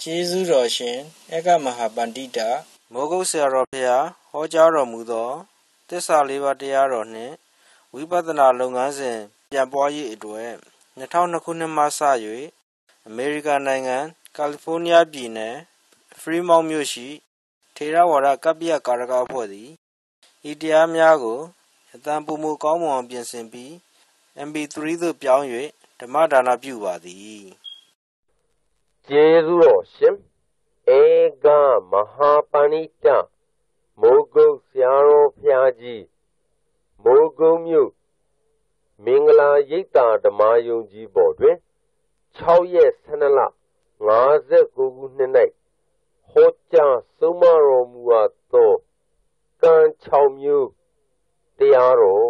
ကျေးဇူးတော်ရှင်ဧကမဟာပန္တိတာမိုးကုတ်ဆရာတော်ဖျားဟောကြားတော်မူသောသစ္စာလေးပါးတရားတော်နှင့်ဝိပဿနာလုပ်ငန်းစဉ်ပြန်ပွားရေးအတွက်2002ခုနှစ်မှစ၍အမေရိကန်နိုင်ငံကယ်လီဖိုးနီးယားပြည်နယ်ဖရီမောင့်မြို့ရှိထေရဝါဒကပ္ပိယကာရကအဖွဲ့သည်ဤတရားများကိုအတန်ပုံမူကောင်းမွန်အောင်ပြင်ဆင်ပြီး MP3 သို့ပြောင်း၍ဓမ္မဒါနပြုပါသည်ကျေးဇူးတော်ရှင်ဧကမဟာပဏိတမိုးကုတ်ဆရာတော်ဘုရားကြီးမိုးကုတ်မြို့မင်္ဂလာရိပ်သာဓမ္မယုံကြည်ပေါ်တွင်6ရက်12လ59ခုနှစ်၌ဟောကြားဆုံးမတော်မူအပ်သောကံ6မျိုးတရားတော်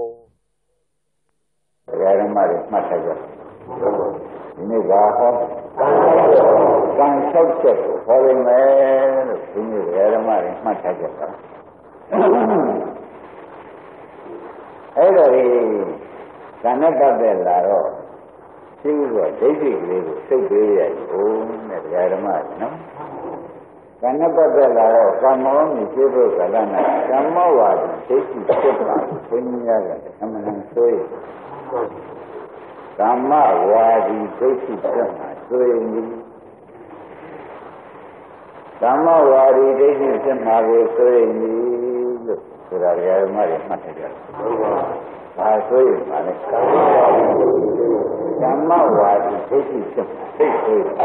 တရားဓမ္မတွေမှတ်ထားကြဒီနေ့ကဟောကံ6ချက်ကိုဟောရမယ်လို့ဒီနေ့တရားဓမ္မတွေမှတ်ထားကြတာအဲ့ဒါဒီကံနဲ့ပတ်သက်လာတော့သိဥစွာဒိဋ္ဌိကလေးကိုစိတ်ပေးရအောင်တဲ့တရားဓမ္မတွေနော်ကံနဲ့ပတ်သက်လာတော့ကမ္မောမြည်ရှိဖို့ကလနာကမ္မဝါဒဒိဋ္ဌိဖြစ်တာကိုဘုန်းကြီးများကအမှန်တန်ဆိုရကမ္မဝါဒီဒိဋ္ဌိဖြစ်မှာဆိုရင်ကမ္မဝါဒီဒိဋ္ဌိဖြစ်မှာကိုဆိုရင်လို့ဆိုတာဓမ္မတွေမှတ်ထားကြတယ်။ဘာဆိုရင်ပါလဲကမ္မဝါဒီဒိဋ္ဌိဖြစ်မှာသိဆိုရင်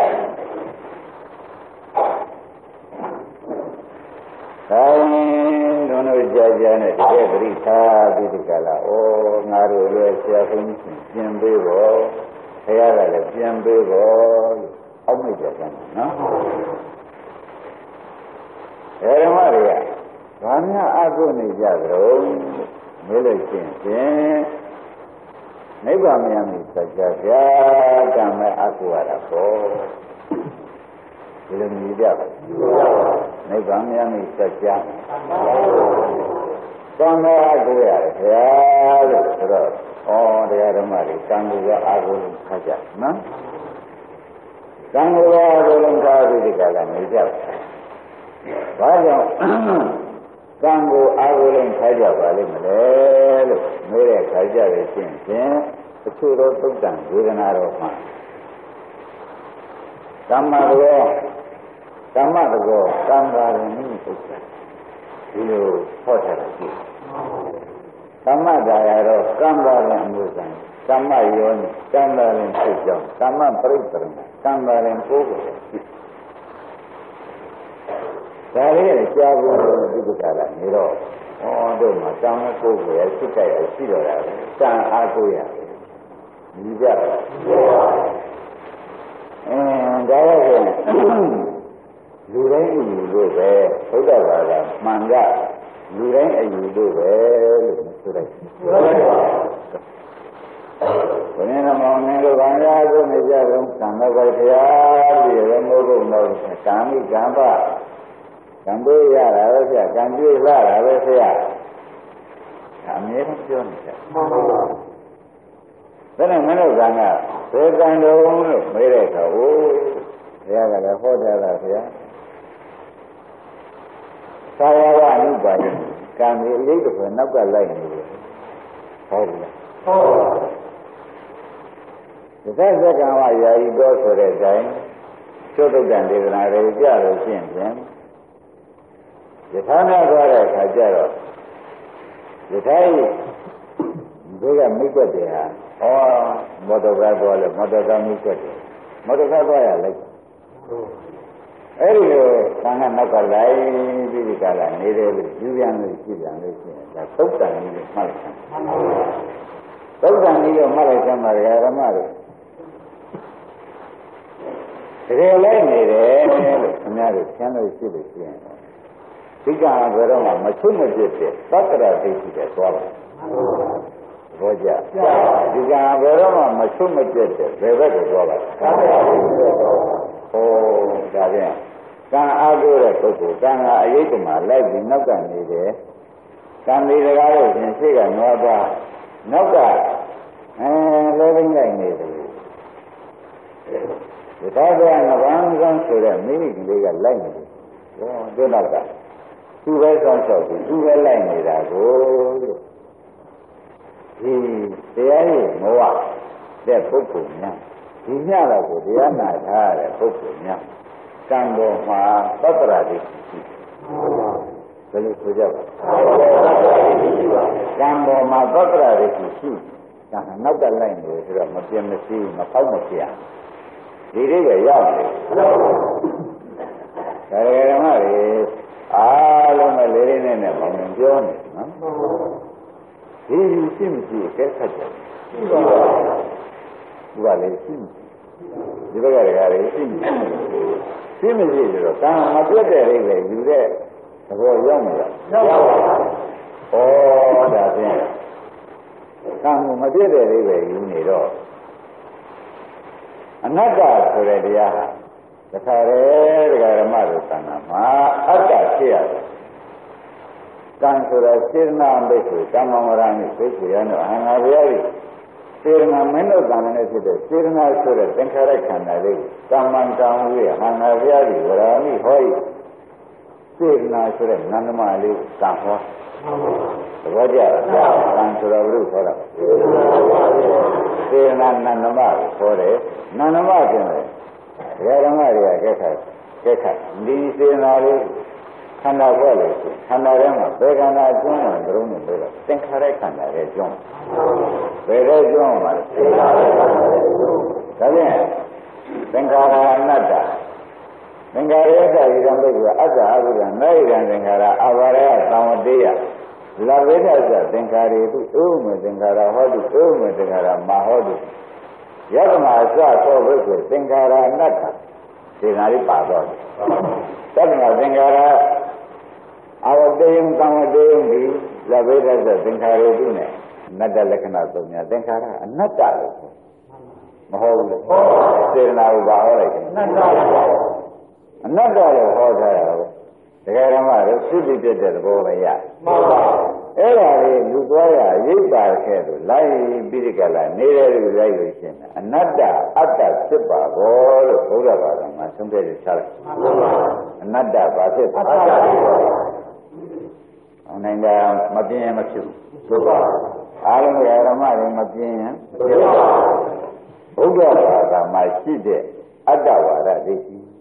တို့ကြာနဲ့တကယ်ပရိသာပြီးဒီကလာဩငါတို့လည်းဆရာဘုန်းကြီးပြင်ပေးဖို့ဆရာကလည်းပြင်ပေးဖို့လို့အောက်မိတ်ကြတယ်နော်ဓမ္မတွေကဘာများအကုနေကြကြတော့မေးလို့ရှိရင်နိဗ္ဗာန်မြန်ပြီစကြဗျာကံမဲ့အကုရတာပေါ့ဒီလိုမြည်ကြပါနိဗ္ဗာန်မြန်ပြီစကြကံမဲ့အကုရတယ်ဗျာလို့ဆိုတော့ဩတရားဓမ္မတွေကံကိုအာဟုခတ်ကြနော်ကံကိုအာဟုလုံးခါပြီးဒီကလာနေကြဘာကြောင့်ကံကိုအာဟုလုံးခါကြပါလိမ့်မလဲလို့မေးတဲ့ခါကြရခြင်းဖြင့်အချို့သောသုတ္တံဝေဒနာတော်မှာကမ္မရောကမ္မတကောကံပါရင်နိသုတ္တဒီလိုဟောထားတာရှိကမ္မဒါရတော့ကံပါရင်အမှုဆိုင်ကမ္မယောနိကံပါရင်ဖြစ်ကြောင်းကမ္မပရိစ္ဆေကံပါရင်ပိုးကိုရှိဒါလေးကြာဖို့ဒီကလာနေတော့ဟောတို့မှာတောင်းတဲ့ပုဂ္ဂိုလ်ရဲ့စိတ်ကြရရှိတော့တာပဲစံအားကိုရညီကြပါဒါရဆိုလူတိုင်းအယူလို့ပဲဘုရားဘာသာမှန်ကလူတိုင်းအယူလို့ပဲလို့ဆိုလိုက်ဘယ်နဲ့မှမင်းတို့ဘာသာဆိုနေကြတော့သံဃာ့ဘုရားပြည်ရဲ့မိုးကုတ်တော့ကာမိကံပါကံပေးရတာပဲဆရာကံကြွေးလာတာပဲဆရာအမြဲတမ်းပြောနေတယ်မှန်ပါပါဒါနဲ့မင်းတို့ကံကဘယ်ကံတော်လို့မေးတဲ့အခါဟိုဘုရားကလည်းဟောတယ်လားဆရာသာဝရအနုပါယကံဒီအရေးတစ်ခုနောက်ကလိုက်နေတယ်ဟုတ်လားဟုတ်ပါဘူးဒီသက်ကံဝယာယီတော်ဆိုတဲ့အတိုင်းသုတ္တံဒေသနာတွေကြလို့ရှင်းပြန်ယထာနာသွားတဲ့အခါကျတော့ယထာဤဒီကမိတ်ွက်တယ်ဟာမော်တော်ကားသွားလဲမော်တော်ကားမိတ်ွက်တယ်မော်တော်ကားသွားရလိုက်အဲ့ဒီလိုသံဃာနောက်ကလိုက်ပြီးဒီကလာနေတယ်လို့ယူပြန်လို့ရှိပြန်လို့ရှိရင်ဒါသုတ်တန်ကြီးလို့မှတ်လိုက်သုတ်တန်ကြီးလို့မှတ်လိုက်ကြမှာဓမ္မတွေတကယ်လိုက်နေတယ်လို့ခင်ဗျားတို့ဆင်းလို့ရှိလို့ရှိရင်ဒီကံဘယ်တော့မှမချုံမပြစ်တဲ့သတ္တရသိရှိတယ်သွားပါဘောကြဒီကံဘယ်တော့မှမချုံမပြစ်တဲ့ဘယ်ဘက်ကိုသွားပါသတ္တရသိရှိတယ်သွားပါဟောဒါပြန်ကံအားကိုးတဲ့ပုဂ္ဂိုလ်ကံကအယိတ်ကမှာလိုက်ပြီးနောက်ကနေတယ်ကံဒီတကားလို့ရှင်ရှိကနွားသွားနောက်ကလဲသိမ့်လိုက်နေတယ်ဒီသာကငဗန်းကံဆိုတဲ့မိမိကလေးကလိုက်နေတယ်ဟောဒီနောက်ကသူပဲဆောင်းလျှောက်ပြီးသူပဲလိုက်နေတာကိုဒီတရားရဲ့မောဟတဲ့ပုဂ္ဂိုလ်များဒီညတော့ကိုတရားနာထားရတဲ့ပုဂ္ဂိုလ်များကံပေါ်မှာသတ္တရာတိရှိဘယ်လိုဆိုကြပါကံပေါ်မှာသတ္တရာတိရှိကံနောက်ကလိုက်နေဆိုတော့မပြင်းမရှိမဖောက်မပြဒီလေးကရောက်တယ်ဒါရကဓမ္မတွေအားလုံးပဲလေးလေးနဲ့ပေါင်းပြောနေနော်ဒီရှိမရှိအကဲခတ်တယ်ရှိပါဘူးဘာလဲရှိဒီဘက်ကတည်းကလည်းရှိမရှိဆိုတော့ကံမပြတ်တဲ့လေးပဲယူတဲ့သဘောရောက်မလားရောက်ပါဘူးဩဒါဖြင့်ကံမပြတ်တဲ့လေးပဲယူနေတော့အနတ္တဆိုတဲ့တရားဟာတခါတည်းတရားဓမ္မတို့သံဃာမှာအတ္တဖြစ်ရတယ်ကံဆိုတာစေတနာဘိက္ခုကမ္မဝရဏိဘိက္ခုရနောအဟံငါဗျာတိစေတနာမင်းတို့သံဃာနဲ့ဖြစ်တဲ့စေတနာဆိုတဲ့သင်္ခါရခန္ဓာလေးကမ္မံကံဝိဟံငါဗျာတိဝရဏိဟောဤစေတနာဆိုတဲ့နန္ဒမလေးကံဟောသဘောကျလားကံဆိုတာဘုရားဟောတာစေတနာနန္ဒမကိုဟောတယ်နန္ဒမကျင်တယ်ဒကာဓမ္မတွေကကဲခတ်ဒီစေနာလေးခန္ဓာပေါ်လို့ခန္ဓာထဲမှာဘယ်ခန္ဓာကျွန်းတယ်ဘုရုံးနဲ့ပြောတာသင်္ခါရခန္ဓာရဲ့ကျွန်းဘယ်တော့ကျွန်းမှာလဲသင်္ခါရခန္ဓာရဲ့ကျွန်းဒါဖြင့်သင်္ခါရအနတ္တသင်္ခါရယတ္တဤံဘိက္ခုအတ္တအဘုရားနာယံသင်္ခါရအဘာရယသံဝတေယလဗ္ဗေဒသသင်္ခါရေတုဥမေသင်္ခါရဟောတုဥမေသင်္ခါရမဟောတုယတမအစသောဘိက္ခုသင်္ခါရအနတ္တဒီနာလေးပါတော့တက္ကနာသင်္ခါရအဝတေယံသံဝတေယံဒီလဗ္ဗေဒသသင်္ခါရေတုနဲ့နတ္တလက္ခဏာသုံးညာသင်္ခါရအနတ္တလို့မဟုတ်ဘူးလေစေတနာကိုပါဟောလိုက်တယ်အနတ္တလို့ဟောထားတာပဲတကယ်တော့မှတော့သိသိပြတဲ့သဘောပဲရမှန်ပါအဲ့ဒါလေးလူသွားရရိပ်ပါခဲ့လို့လိုက်ပြီးဒီကလာနေတဲ့လူလိုက်လို့ရှင်းတယ်အနတ္တအတ္တဖြစ်ပါဘောလို့ဘုရားဘာသာမှာသုံးပြည့်ချလိုက်မှန်ပါအနတ္တဘာဖြစ်အတ္တဖြစ်ပါအောင်နိုင်တာမပြင်းရင်မဖြစ်ဘူးဟုတ်ပါအားလုံးရဲ့ဓမ္မတွေမပြင်းရင်ဖြစ်ပါဘုရားဘာသာမှာရှိတဲ့အတ္တဝါဒဒိဋ္ဌိ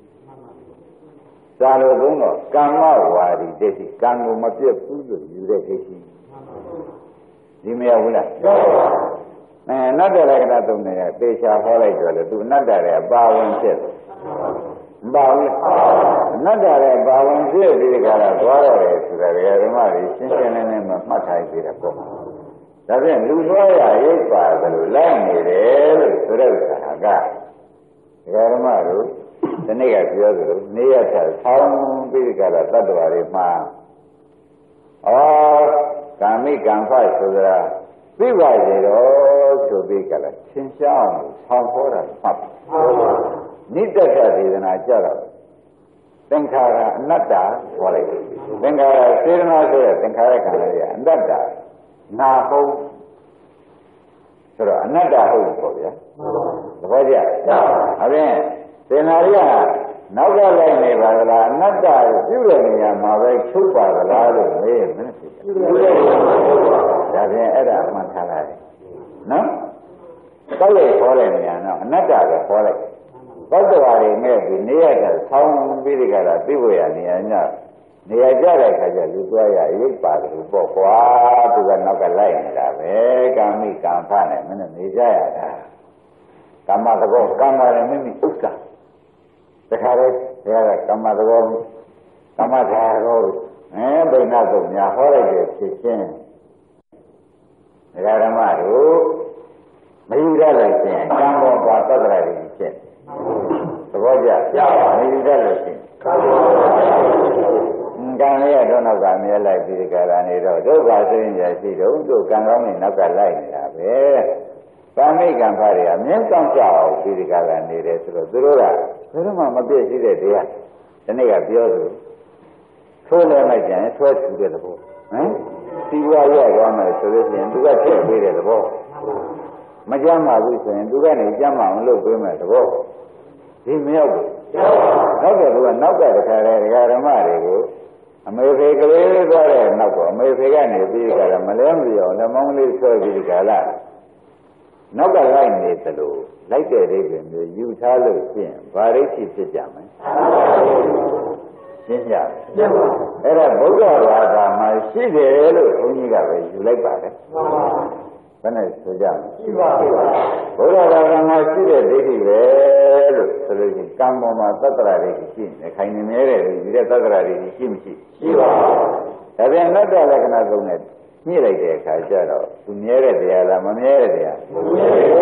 သာလို့သုံးတော့ကမ္မဝါဒီဒိဋ္ဌိကံကိုမပြတ်ဘူးလို့ယူတဲ့ဒိဋ္ဌိဒီမရဘူးလားအနတ္တလက္ခဏာသုံးတယ်သေချာဟောလိုက်တော့လေသူအနတ္တရဲ့ပါဝင်ဖြစ်မပါဘူးအနတ္တရဲ့ပါဝင်ဖြစ်ပြီးဒီကရသွားရတယ်ဆိုတာဓမ္မတွေရှင်းရှင်းလင်းလင်းမှတ်ထားကြည့်တယ်ပေါ့ဒါဖြင့်လူသွားရရိပ်ပါတယ်လို့လိုက်နေတယ်လို့ဆိုတဲ့ဥစ္စာကဓမ္မတို့ဒီနေ့ကပြောသလိုနေရချက်ဆောင်းပြီးကြတာတတ္တဝါတွေမှာကာမိကံဖတ်ဆိုတာသိပါစေတော့ဆိုပြီးကြလားရှင်းရှားအောင်ဆောင်းခေါ်တာမှတ်နိတ္တကဒေသနာကြတော့သင်္ခါရအနတ္တဟောလိုက်သင်္ခါရစေတနာဆိုတဲ့သင်္ခါရခန္ဓာရဲ့အနတ္တနာဟုတ်ဆိုတော့အနတ္တဟုတ်ပေါ့ဗျာသဘောကျအဲ့ဒါစေနာရိယနောက်ကလိုက်နေပါလားအနတ္တကိုပြုတဲ့နေရာမှာပဲချုပ်ပါလားလို့မေးရင်မဖြစ်ဘူးပြုတဲ့နေရာမှာဒါဖြင့်အဲ့ဒါမှန်ထားလိုက်နော်တောက်ရခေါ်တဲ့နေရာတော့အနတ္တကိုခေါ်လိုက်သောတဝါတွေနဲ့ဒီနေရာကဆောင်းပြီးဒီကလာသိဖို့ရနေရာညနေရာကြတဲ့ခါကျလူသွားရရိပ်ပါတယ်ပေါ့ကွာသူကနောက်ကလိုက်နေတာပဲကာမိကံဖနဲ့မင်းနေကြရတာကာမသဘောကာမရမိမိဥစ္စာတခါလေဒါကကမ္မသဘောကမ္မဓာရောဗိနာတို့ညာဟောလိုက်တဲ့ဖြစ်ချင်းဓမ္မတို့မယူရလိုက်ခြင်းကံပေါ်ပါသတ္တရာတွေဖြစ်သဘောကျမယူရလို့ရှိရင်ကံလေးရတော့နောက်ကမြဲလိုက်ပြီးဒီကရနေတော့ဒုက္ခဆိုရင်ရရှိတော့တို့ကံကောင်းနေနောက်ကလိုက်နေတာပဲကာမိကံဖားတွေအမြဲစောင့်ကြအောင်ပြီးဒီကရနေတယ်ဆိုတော့သူတို့ကဘယ်တော့မှမပြည့်စည်တဲ့တရားဒီနေ့ကပြောသလိုထိုးလဲလိုက်ကြရင်ဆွဲထူတဲ့သဘောစီဝါရသွားမယ်ဆိုလို့ရှိရင်သူကထည့်ပေးတဲ့သဘောမကြမ်းပါဘူးဆိုရင်သူကနေကြမ်းမအောင်လုပ်ပေးမယ်သဘောဒီမရောက်ဘူးတဲ့သူကနောက်ကတခါတည်းဒကာဓမ္မတွေကိုအမေဖေကလေးသွားတဲ့နောက်ကအမေဖေကနေပြီးကြတာမလဲမပြောလက်မောင်းလေးဆွဲပြီးဒီကလာနောက်ကလိုက်နေသလိုလိုက်တဲ့အိဗယ်မျိုးယူထားလို့ဖြင့်ဗာရိတ်ဖြစ်ကြမယ်ရှင်းကြအဲ့ဒါဗုဒ္ဓဘာသာမှာရှိတယ်လို့ဘုန်းကြီးကပဲယူလိုက်ပါတယ်ဘယ်နဲ့ဆိုကြမလဲရှိပါဘူးဘုရားဘာသာမှာရှိတဲ့ဒိဋ္ဌိပဲလို့ဆိုလို့ရှိရင်ကံပေါ်မှာသတ္တရာဒိဋ္ဌိရှိနေခိုင်နေမြဲတယ်ဒီတဲ့သတ္တရာဒိဋ္ဌိရှိမရှိရှိပါဘူးဒါပြန်အနတ္တလက္ခဏာသုံးနဲ့ညှိလိုက်တဲ့အခါကျတော့သူမြဲတဲ့တရားလားမမြဲတဲ့တရားမမြဲတဲ့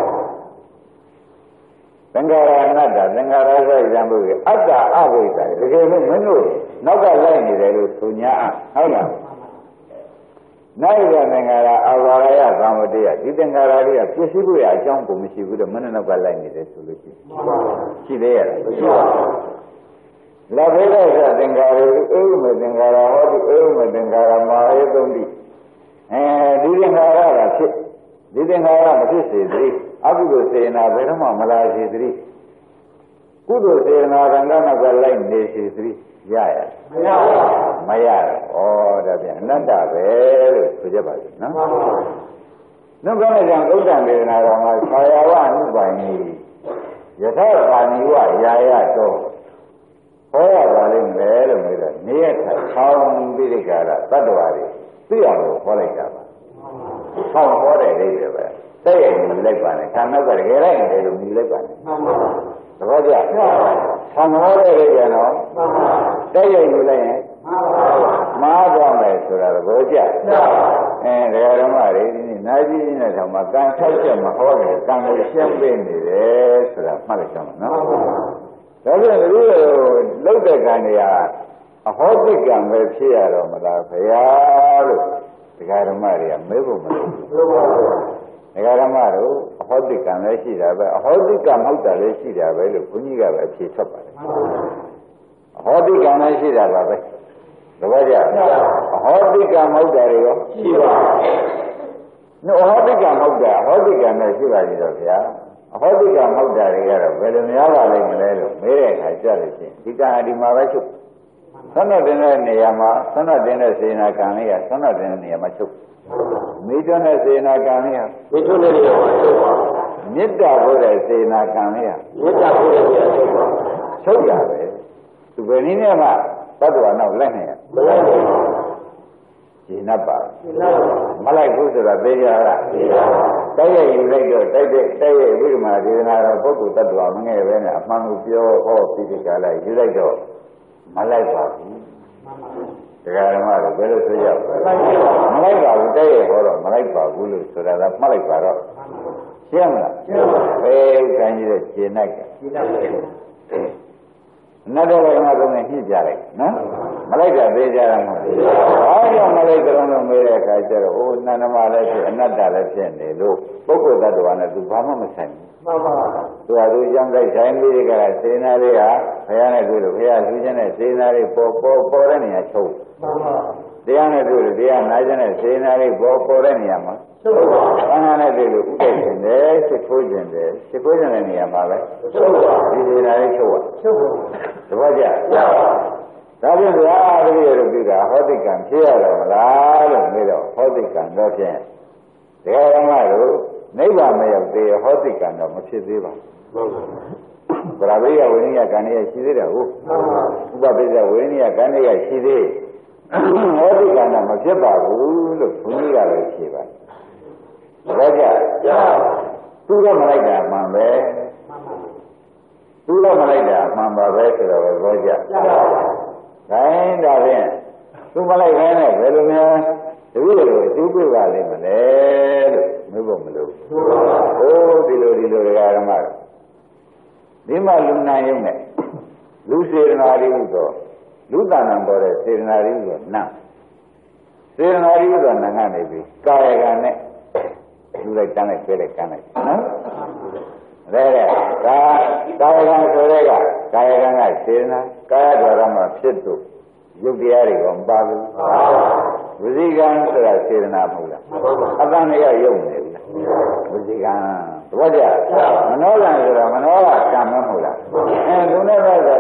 သင်္ခါရအနတ္တသင်္ခါရဆိုရံဖို့အတ္တအဝိဇ္ဇာတကယ်လို့မင်းတို့နောက်ကလိုက်နေတယ်လို့ဆိုညာဟုတ်လားနိုင်ရသင်္ခါရအာဝရယသံဝတ္တယဒီသင်္ခါရတွေကပြည့်စုံဖို့ရအကြောင်းကိုမရှိဘူးတော့မင်းနောက်ကလိုက်နေတယ်ဆိုလို့ရှိသေးရဲ့မရှိပါဘူးလာဘေးတော့သင်္ခါရဥမ္မသင်္ခါရဟောဒီဥမ္မသင်္ခါရမဟာယသုံးတိဒီသင်္ခါရကဖြစ်ဒီသင်္ခါရမဖြစ်စေသေးအကုသိုလ်စေနာဘယ်တော့မှမလာစေသေးကုသိုလ်စေနာကံကလိုက်နေစေသေးရရမရတော့ဩဒါပြန်အနတ္တပဲလို့ဆိုကြပါစို့နော်နှုတ်ကနဲ့ကြောင့်ဥဒ္ဒံဒေသနာတော်မှာခာယဝအနုပိုင်ကြီးယထာကာနိဝယာယတော်ဟောရပါလိမ့်မယ်လို့ပြောတော့နေရထိုင်ဆောင်းပြီးဒီကရတတ္တဝါတွေသိအောင်လို့ဟောလိုက်တာပါဆောင်းဟောတဲ့အိဗယ်ပဲတဲ့ရည်လိုက်ပါနဲ့ခန္ဓာကတကယ်လိုက်တယ်လို့မြည်လိုက်ပါနဲ့သဘောကျဆောင်းဟောတဲ့အိဗယ်နော်တဲ့ရည်လိုက်ရင်မှားသွားမယ်ဆိုတာသဘောကျဒကာဓမ္မတွေဒီနေ့နာကြည့်နေတဲ့ထောင်မှာကံ၆ချက်မဟောတယ်ကံကိုရှင်းပေးနေတယ်ဆိုတာမှတ်လိုက်ကြမှာနော်ဒါပြန်ဒီလိုလောက်တဲ့ကံတွေကအဟောတိကံပဲဖြစ်ရတော့မလားဘုရားလို့ဒကာဓမ္မတွေကမဲဖို့မလို့ဒကာဓမ္မတို့အဟောတိကံလည်းရှိတာပဲအဟောတိကံမဟုတ်တာလည်းရှိတာပဲလို့ဘုန်းကြီးကပဲအဖြေထွက်ပါတယ်အဟောတိကံလည်းရှိတာပါပဲသဘောကျအဟောတိကံမဟုတ်တာတွေရောရှိပါဘူးအဟောတိကံမဟုတ်တာအဟောတိကံနဲ့ရှိပါသေးတော့ဗျာအဟောတိကမဟုတ်တာတွေကတော့ဘယ်လိုများပါလိမ့်မလဲလို့မေးတဲ့အခါကျလို့ရှိရင်ဒီကံအဒီမှာပဲချုပ်ဆွမ်းတင်တဲ့နေရာမှာဆွမ်းတင်တဲ့စေနာကံလေးကဆွမ်းတင်တဲ့နေရာမှာချုပ်မိကျွန်းတဲ့စေနာကံလေးကမိကျွန်းတဲ့နေရာမှာချုပ်ပါမေတ္တာဘုရားစေနာကံလေးကမေတ္တာဘုရားစေနာချုပ်ပါချုပ်ရပဲသူဘယ်နည်းနဲ့မှတတ္တဝါနောက်လက်နဲ့မလိုက်ဘူးရှင်း납ပါမလိုက်ဘူးဆိုတာသိကြလားသိပါတိုက်ရိုက်ယူလိုက်တော့တိုက်ရိုက်ဝိဓမ္မာဒေသနာတော်ပုဂ္ဂိုလ်တ attva မငယ်ပဲနဲ့အမှန်ကိုပြောဟောပြီးဒီကလာယူလိုက်တော့မလိုက်ပါဘူးတရားဓမ္မတွေဘယ်လိုဆိုကြမလိုက်ပါဘူးတိုက်ရိုက်ဟောတော့မလိုက်ပါဘူးလို့ဆိုတာကမှတ်လိုက်ပါတော့ရှင်းမလားရှင်းပါဘယ်ခံကြီးတဲ့ရှင်းလိုက်ကရှင်းလိုက်နတ်တော်ကငါသုံးနဲ့ညှိကြလိုက်နော်မလိုက်တာသေးကြတာမဟုတ်ဘူးဘာကြောင့်မလိုက်ကြတော့မေးတဲ့အခါကျတော့အိုးနန္ဒမလည်းဖြစ်အနတ္တလည်းဖြစ်နေလို့ပုဂ္ဂိုလ်တ attva နဲ့သူဘာမှမဆိုင်ဘူးမှန်ပါသူကသူကြောင့်လိုက်ဆိုင်ပြီးကြတာစေနာလေးဟာဘုရားနဲ့တွေ့လို့ဘုရားလူချင်းနဲ့စေနာလေးပေါ်တဲ့နေရာချုပ်မှန်ပါတရားနဲ့တွေ့လို့တရားနာခြင်းနဲ့စေနာလေးပေါ်တဲ့နေရာမှာချုပ်ပါဘာသာနဲ့တွေ့လို့ဥပ္ပခြင်းတယ်စစ်ခိုးခြင်းတယ်စစ်ခိုးခြင်းတဲ့နေရာမှာပဲချုပ်ပါဒီစေနာလေးချုပ်ပါချုပ်ပါသဘောကျဒါဖြင့်ဗျာတပည့်တို့ပြတာဟောတိကံဖြစ်ရတော့မလားလို့မေးတော့ဟောတိကံတော့ဖြင့်တရားဓမ္မတို့နိဗ္ဗာန်မရောက်သေးဟောတိကံတော့မဖြစ်သေးပါဘူးဗရာဝိယဝိနည်းကံရရှိသေးတယ်ဟုတ်ဥပပိစ္ဆဝိနည်းကံရရှိသေးဟောတိကံတော့မဖြစ်ပါဘူးလို့ဘုန်းကြီးကလည်းဖြေပါတယ်သဘောကျသူတော့မလိုက်တာမှန်ပဲသူတော့မလိုက်တာမှန်ပါပဲဆိုတော့သဘောကျခိုင်းဒါဖြင့်သူမလိုက်ခိုင်းနဲ့ဘယ်လိုများတပည့်တို့အကျိုးပြပါလိမ့်မလဲလို့မေးဖို့မလိုဘူးဟိုဒီလိုဓမ္မတို့ဒီမှာလူနာယုံနဲ့လူစေတနာရီဥသောလူတဏ္ဍပေါ်တဲ့စေတနာရီဥသောနတ်စေတနာရီဥသောနတ်ကနေပြီးကာယကံနဲ့လူလိုက်တန်းလိုက်ပြဲလိုက်ကန်းလိုက်နော်ဒါကာယကံဆိုတဲ့ကကာယကံကစေတနာကာယတော်ရမှာဖြစ်သူရုပ်တရားတွေကမပါဘူးဝစီကံဆိုတာစေတနာမဟုတ်လားအတန်တွေကယုံနေဘူးလားဝစီကံသဘောကျမနောကံဆိုတာမနောကကံမဟုတ်လားသူနဲ့ပဲဆိုတဲ့ဖြစ်တဲ့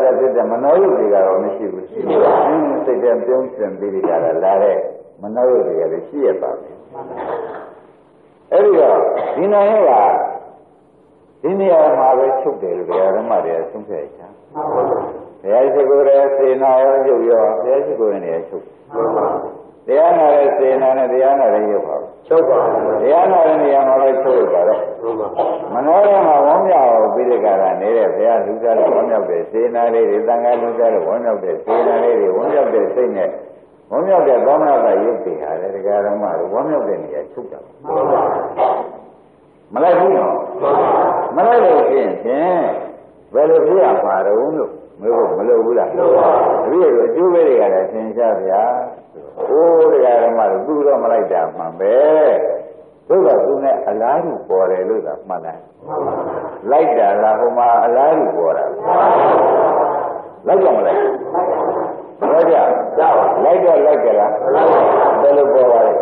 မနှောရုပ်တွေကတော့မရှိဘူးစိတ်ထဲပြုံးစင်ပြီးကြတာလာတဲ့မနှောရုပ်တွေကလည်းရှိရပါမယ်အဲ့ဒီတော့ဒီနာရဲ့ကဒီနေရာမှာပဲချုပ်တယ်လို့ဓမ္မတွေဆုံးဖြတ်ချာဘုရားရှိခိုးရဲ့စေနာရောရုပ်ရောဘုရားရှိခိုးရဲ့နေရာချုပ်တရားနာရဲ့စေနာနဲ့တရားနာရဲ့ရုပ်ပါချုပ်ပါတရားနာတဲ့နေရာမှာလည်းချုပ်ရပါတော့မနောရမှာဝမ်းမြောက်ပြီးတဲ့ကရနေတဲ့ဘုရားလူသားတွေဝမ်းမြောက်တဲ့စေနာလေးတွေတန်ခါလူသားတွေဝမ်းမြောက်တဲ့စေနာလေးတွေဝမ်းမြောက်တဲ့စိတ်နဲ့ဝမ်းမြောက်တဲ့သောမနာကရုပ်တွေဟာလေတရားဓမ္မတွေဝမ်းမြောက်တဲ့နေရာချုပ်တာမလိုက်ဘူးနော်မလိုက်လို့ရှိရင်ဘယ်လိုပြရမှာတော့လို့မလို့ဘူးလားတပည့်တို့အကျိုးပဲတွေကလည်းသင်ရှားဗျာဟိုးတရားဓမ္မတို့သူတော့မလိုက်တာမှန်ပဲတို့ကသူနဲ့အလားတူပေါ်တယ်လို့သာမှတ်တယ်လိုက်တာလားဟိုမှာအလားတူပေါ်တာလိုက်ကြမလိုက်ဘောကြလိုက်တော့လိုက်ကြလားဘယ်လိုပေါ်ပါလဲ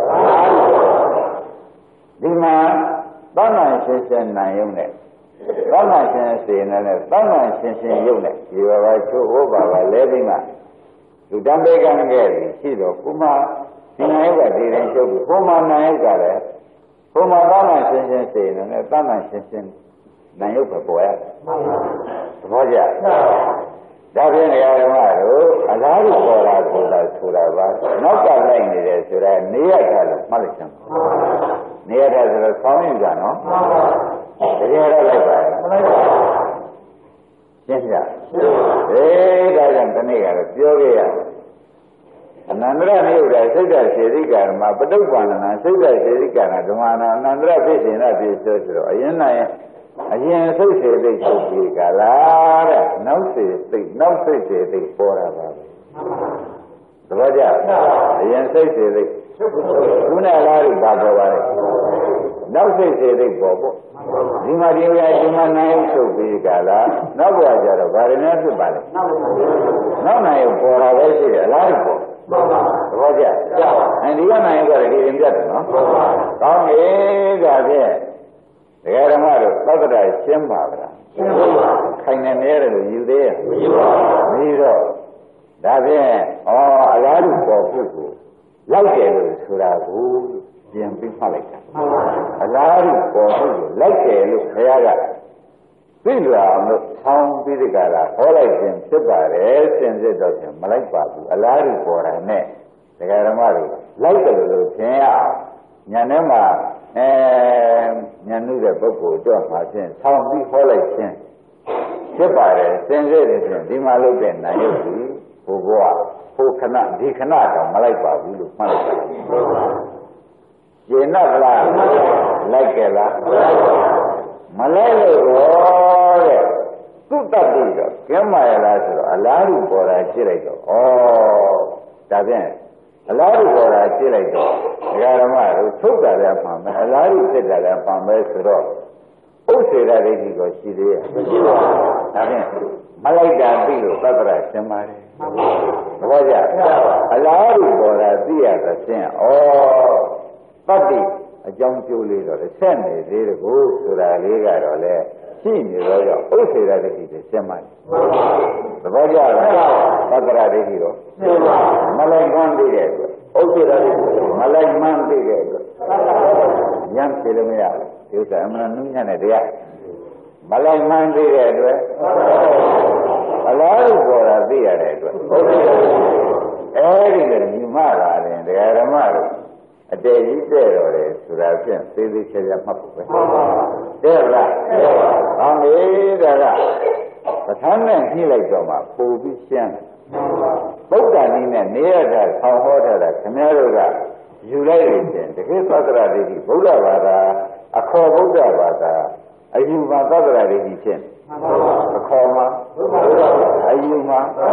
ဒီမှာသောဏရှင်းရှင်းနိုင်ရုံနဲ့သောဏရှင်းစေနဲ့သောဏရှင်းရှင်းရုံနဲ့ဒီဘာဘာချိုးဟောပါပါလဲပြီးမှလူတံပေကံခဲ့ပြီရှိတော့ဘုမဒီနိုင်ကဒီတိုင်းချုပ်ပြီးဘုမနိုင်ကလည်းဘုမသောဏရှင်းရှင်းစေနဲ့သောဏရှင်းရှင်းနိုင်ရုပ်ပဲပေါ်ရတယ်သဘောကျဒါဖြင့်ဓမ္မတို့အလားတူပေါ်တာကိုသာဆိုတာပါနောက်ကလိုက်နေတယ်ဆိုတာနေရတာလို့မှတ်လိုက်စမ်းနေရတာဆိုတော့ဆောင်းရင်ကနော်တကယ်တော့လိုက်ပါရဲ့မလိုက်ပါဘူးရှင်းပြဒါကြောင့်ဒီနေ့ကတော့ပြောခဲ့ရအနန္တရနိယုဒ္ဓစိတ်ဓာတ်စေတိကာရမှာပဋုပ္ပန္နနာစိတ်ဓာတ်စေတိကာရဓမ္မနာအနန္တရဖြစ်ရှင်တာဖြစ်ဆိုတော့အရင်နိုင်အရင်စိတ်စေတိချုပ်ပြီးကလားတဲ့နောက်စိတ်စေတိပေါ်တာပါပဲသဘောကျအရင်စိတ်စေတိခုနကလားဘာပေါ်ပါလဲနောက်စိတ်စေတိပေါ်ပေါ့ဒီမှာဒီမှာနိုင်ချုပ်ပြီးကလားနောက်ဘဝကျတော့ဗာရဏဖြစ်ပါလေနောက်နိုင်ပေါ်တာပဲရှိတယ်အလားပေါ်သဘောကျအဲဒီကနိုင်ကြတယ်ဒီရင်ပြတ်တယ်နော်ကောင်းပြီဒါဖြင့်ဒကာဓမ္မတို့သတ္တရရှင်းပါဗလားရှင်းပါပါခိုင်နေနေတယ်လို့ယူသေးရဲ့မရှိပါဘူးပြီးတော့ဒါဖြင့်အလားတူပေါ်ဖို့ကိုလိုက်တယ်လို့ဆိုတာကိုပြန်ပြီးမှတ်လိုက်တာအလားတူပေါ်ဖို့ကိုလိုက်တယ်လို့ခရားကသိလွာအောင်လို့ဆောင်းပြီးဒီကရာဟောလိုက်ခြင်းဖြစ်ပါတယ်စင်စစ်တော့ပြန်မလိုက်ပါဘူးအလားတူပေါ်တာနဲ့ဒကာဓမ္မတို့လိုက်တယ်လို့ထင်ရအောင်ညာထဲမှာဉာဏ်နုတဲ့ပုဂ္ဂိုလ်တော့မှာဖြင့်ဆောင်းပြီးဟောလိုက်ခြင်းဖြစ်ပါတယ်စင်စစ်တယ်ဖြင့်ဒီမှာလုပ်တဲ့နိုင်ရုပ်ကြီးဘုရားဟိုခဏဒီခဏတော့မလိုက်ပါဘူးလို့မှတ်လိုက်ပါကျေနပ်လားလိုက်ကြလားမလိုက်လို့တော့တဲ့သူ့တတ်ပြီးတော့ကျမ်းမာရလားဆိုတော့အလားတူပေါ်တာရှင်းလိုက်တော့ဒါဖြင့်အလားတူပေါ်တာရှင်းလိုက်တော့ဒကာဓမ္မတို့ထုတ်တာလည်းမှန်မယ်အလားတူဖြစ်တာလည်းမှန်မယ်ဆိုတော့ဥစ္စေရဒိဋ္ဌိကိုရှိသေးရဲ့မရှိပါဘူးဒါဖြင့်မလိုက်တာသိလို့သတ္တရရှင်းပါတယ်သဘောကျအလားတူပေါ်တာသိရသဖြင့်တတ္တိအကြောင်းကျိုးလေးတော့ဆက်နေသေးတယ်ကိုဆိုတာလေးကတော့လေရှိနေတော့ကြောင့်ဥစ္စေရဒိဋ္ဌိကိုရှင်းပါတယ်သဘောကျလားသတ္တရဒိဋ္ဌိတော့မလိုက်မှန်းသိတဲ့အတွက်ဥစ္စေရဒိဋ္ဌိမလိုက်မှန်းသိတဲ့အတွက်ဉာဏ်ဖြေလို့မရဘူးဒီဥစ္စာအမှန်နုညံ့တဲ့တရားမလိုက်မှန်းသိတဲ့အတွက်အလားတူပေါ်တာသိရတဲ့အတွက်အဲဒီလိုညီမလာတယ်တရားဓမ္မတို့အတေကြီးတဲ့တော်တယ်ဆိုတာဖြင့်သေးသေးချာချာမှတ်ဖို့ပဲတဲ့လားဟောမေးတာကပဋ္ဌာန်းနဲ့နှိလိုက်တော့မှပို့ပြီးရှင်းတယ်ဗုဒ္ဓနည်းနဲ့နေရတာဆောင်းဟောထားတာခင်ဗျားတို့ကယူလိုက်လို့ရှင်တကယ်သတ္တရဒိဋ္ဌိဗုဒ္ဓဘာသာအခေါ်ဗုဒ္ဓဘာသာအယူမှာသတ္တရဒိဋ္ဌိဖြစ်အခေါ်မှာအယူမှာဓ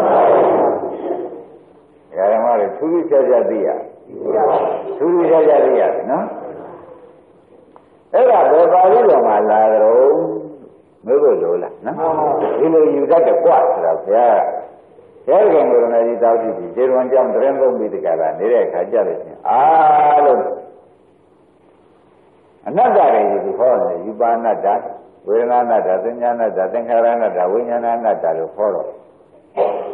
မ္မတွေသူကြီးဆရာသိရသူကြီးဆရာသိရတယ်နော်အဲ့ဒါဘယ်ပါဠိတော်မှာလာကြတော့မျိုးလို့လို့လားနော်ဒီလိုယူတတ်တယ်ကွာဆိုတော့ဘုရားဆရာကံကိုယ်တော်ကြီးတောက်ကြည့်ပြီးခြေတော်ကြောင့်တရင်သုံးပြီးတကယ်လားနေတဲ့အခါကြလို့ချင်းအားလုံးအနတ္တတွေဒီဟောတယ်ယူပါအနတ္တဝေဒနာအနတ္တသဉ္ညာအနတ္တသင်္ခါရအနတ္တဝိညာဏအနတ္တလို့ဟောတော့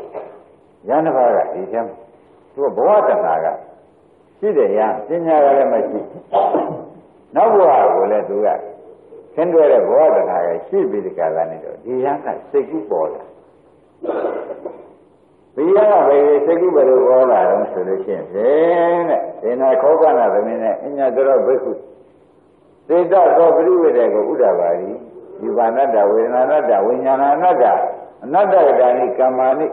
Yan Vaga, him to a Boatanaga. See the young, Senior Machine. Now, will let do that. Can do a Boatanaga, she be the Calanito. The young has taken border. We are very sick with the world, I don't solution. In a coconut, in a drop. They don't go with a Udavari. You are another, with another, when another Dani Kamani.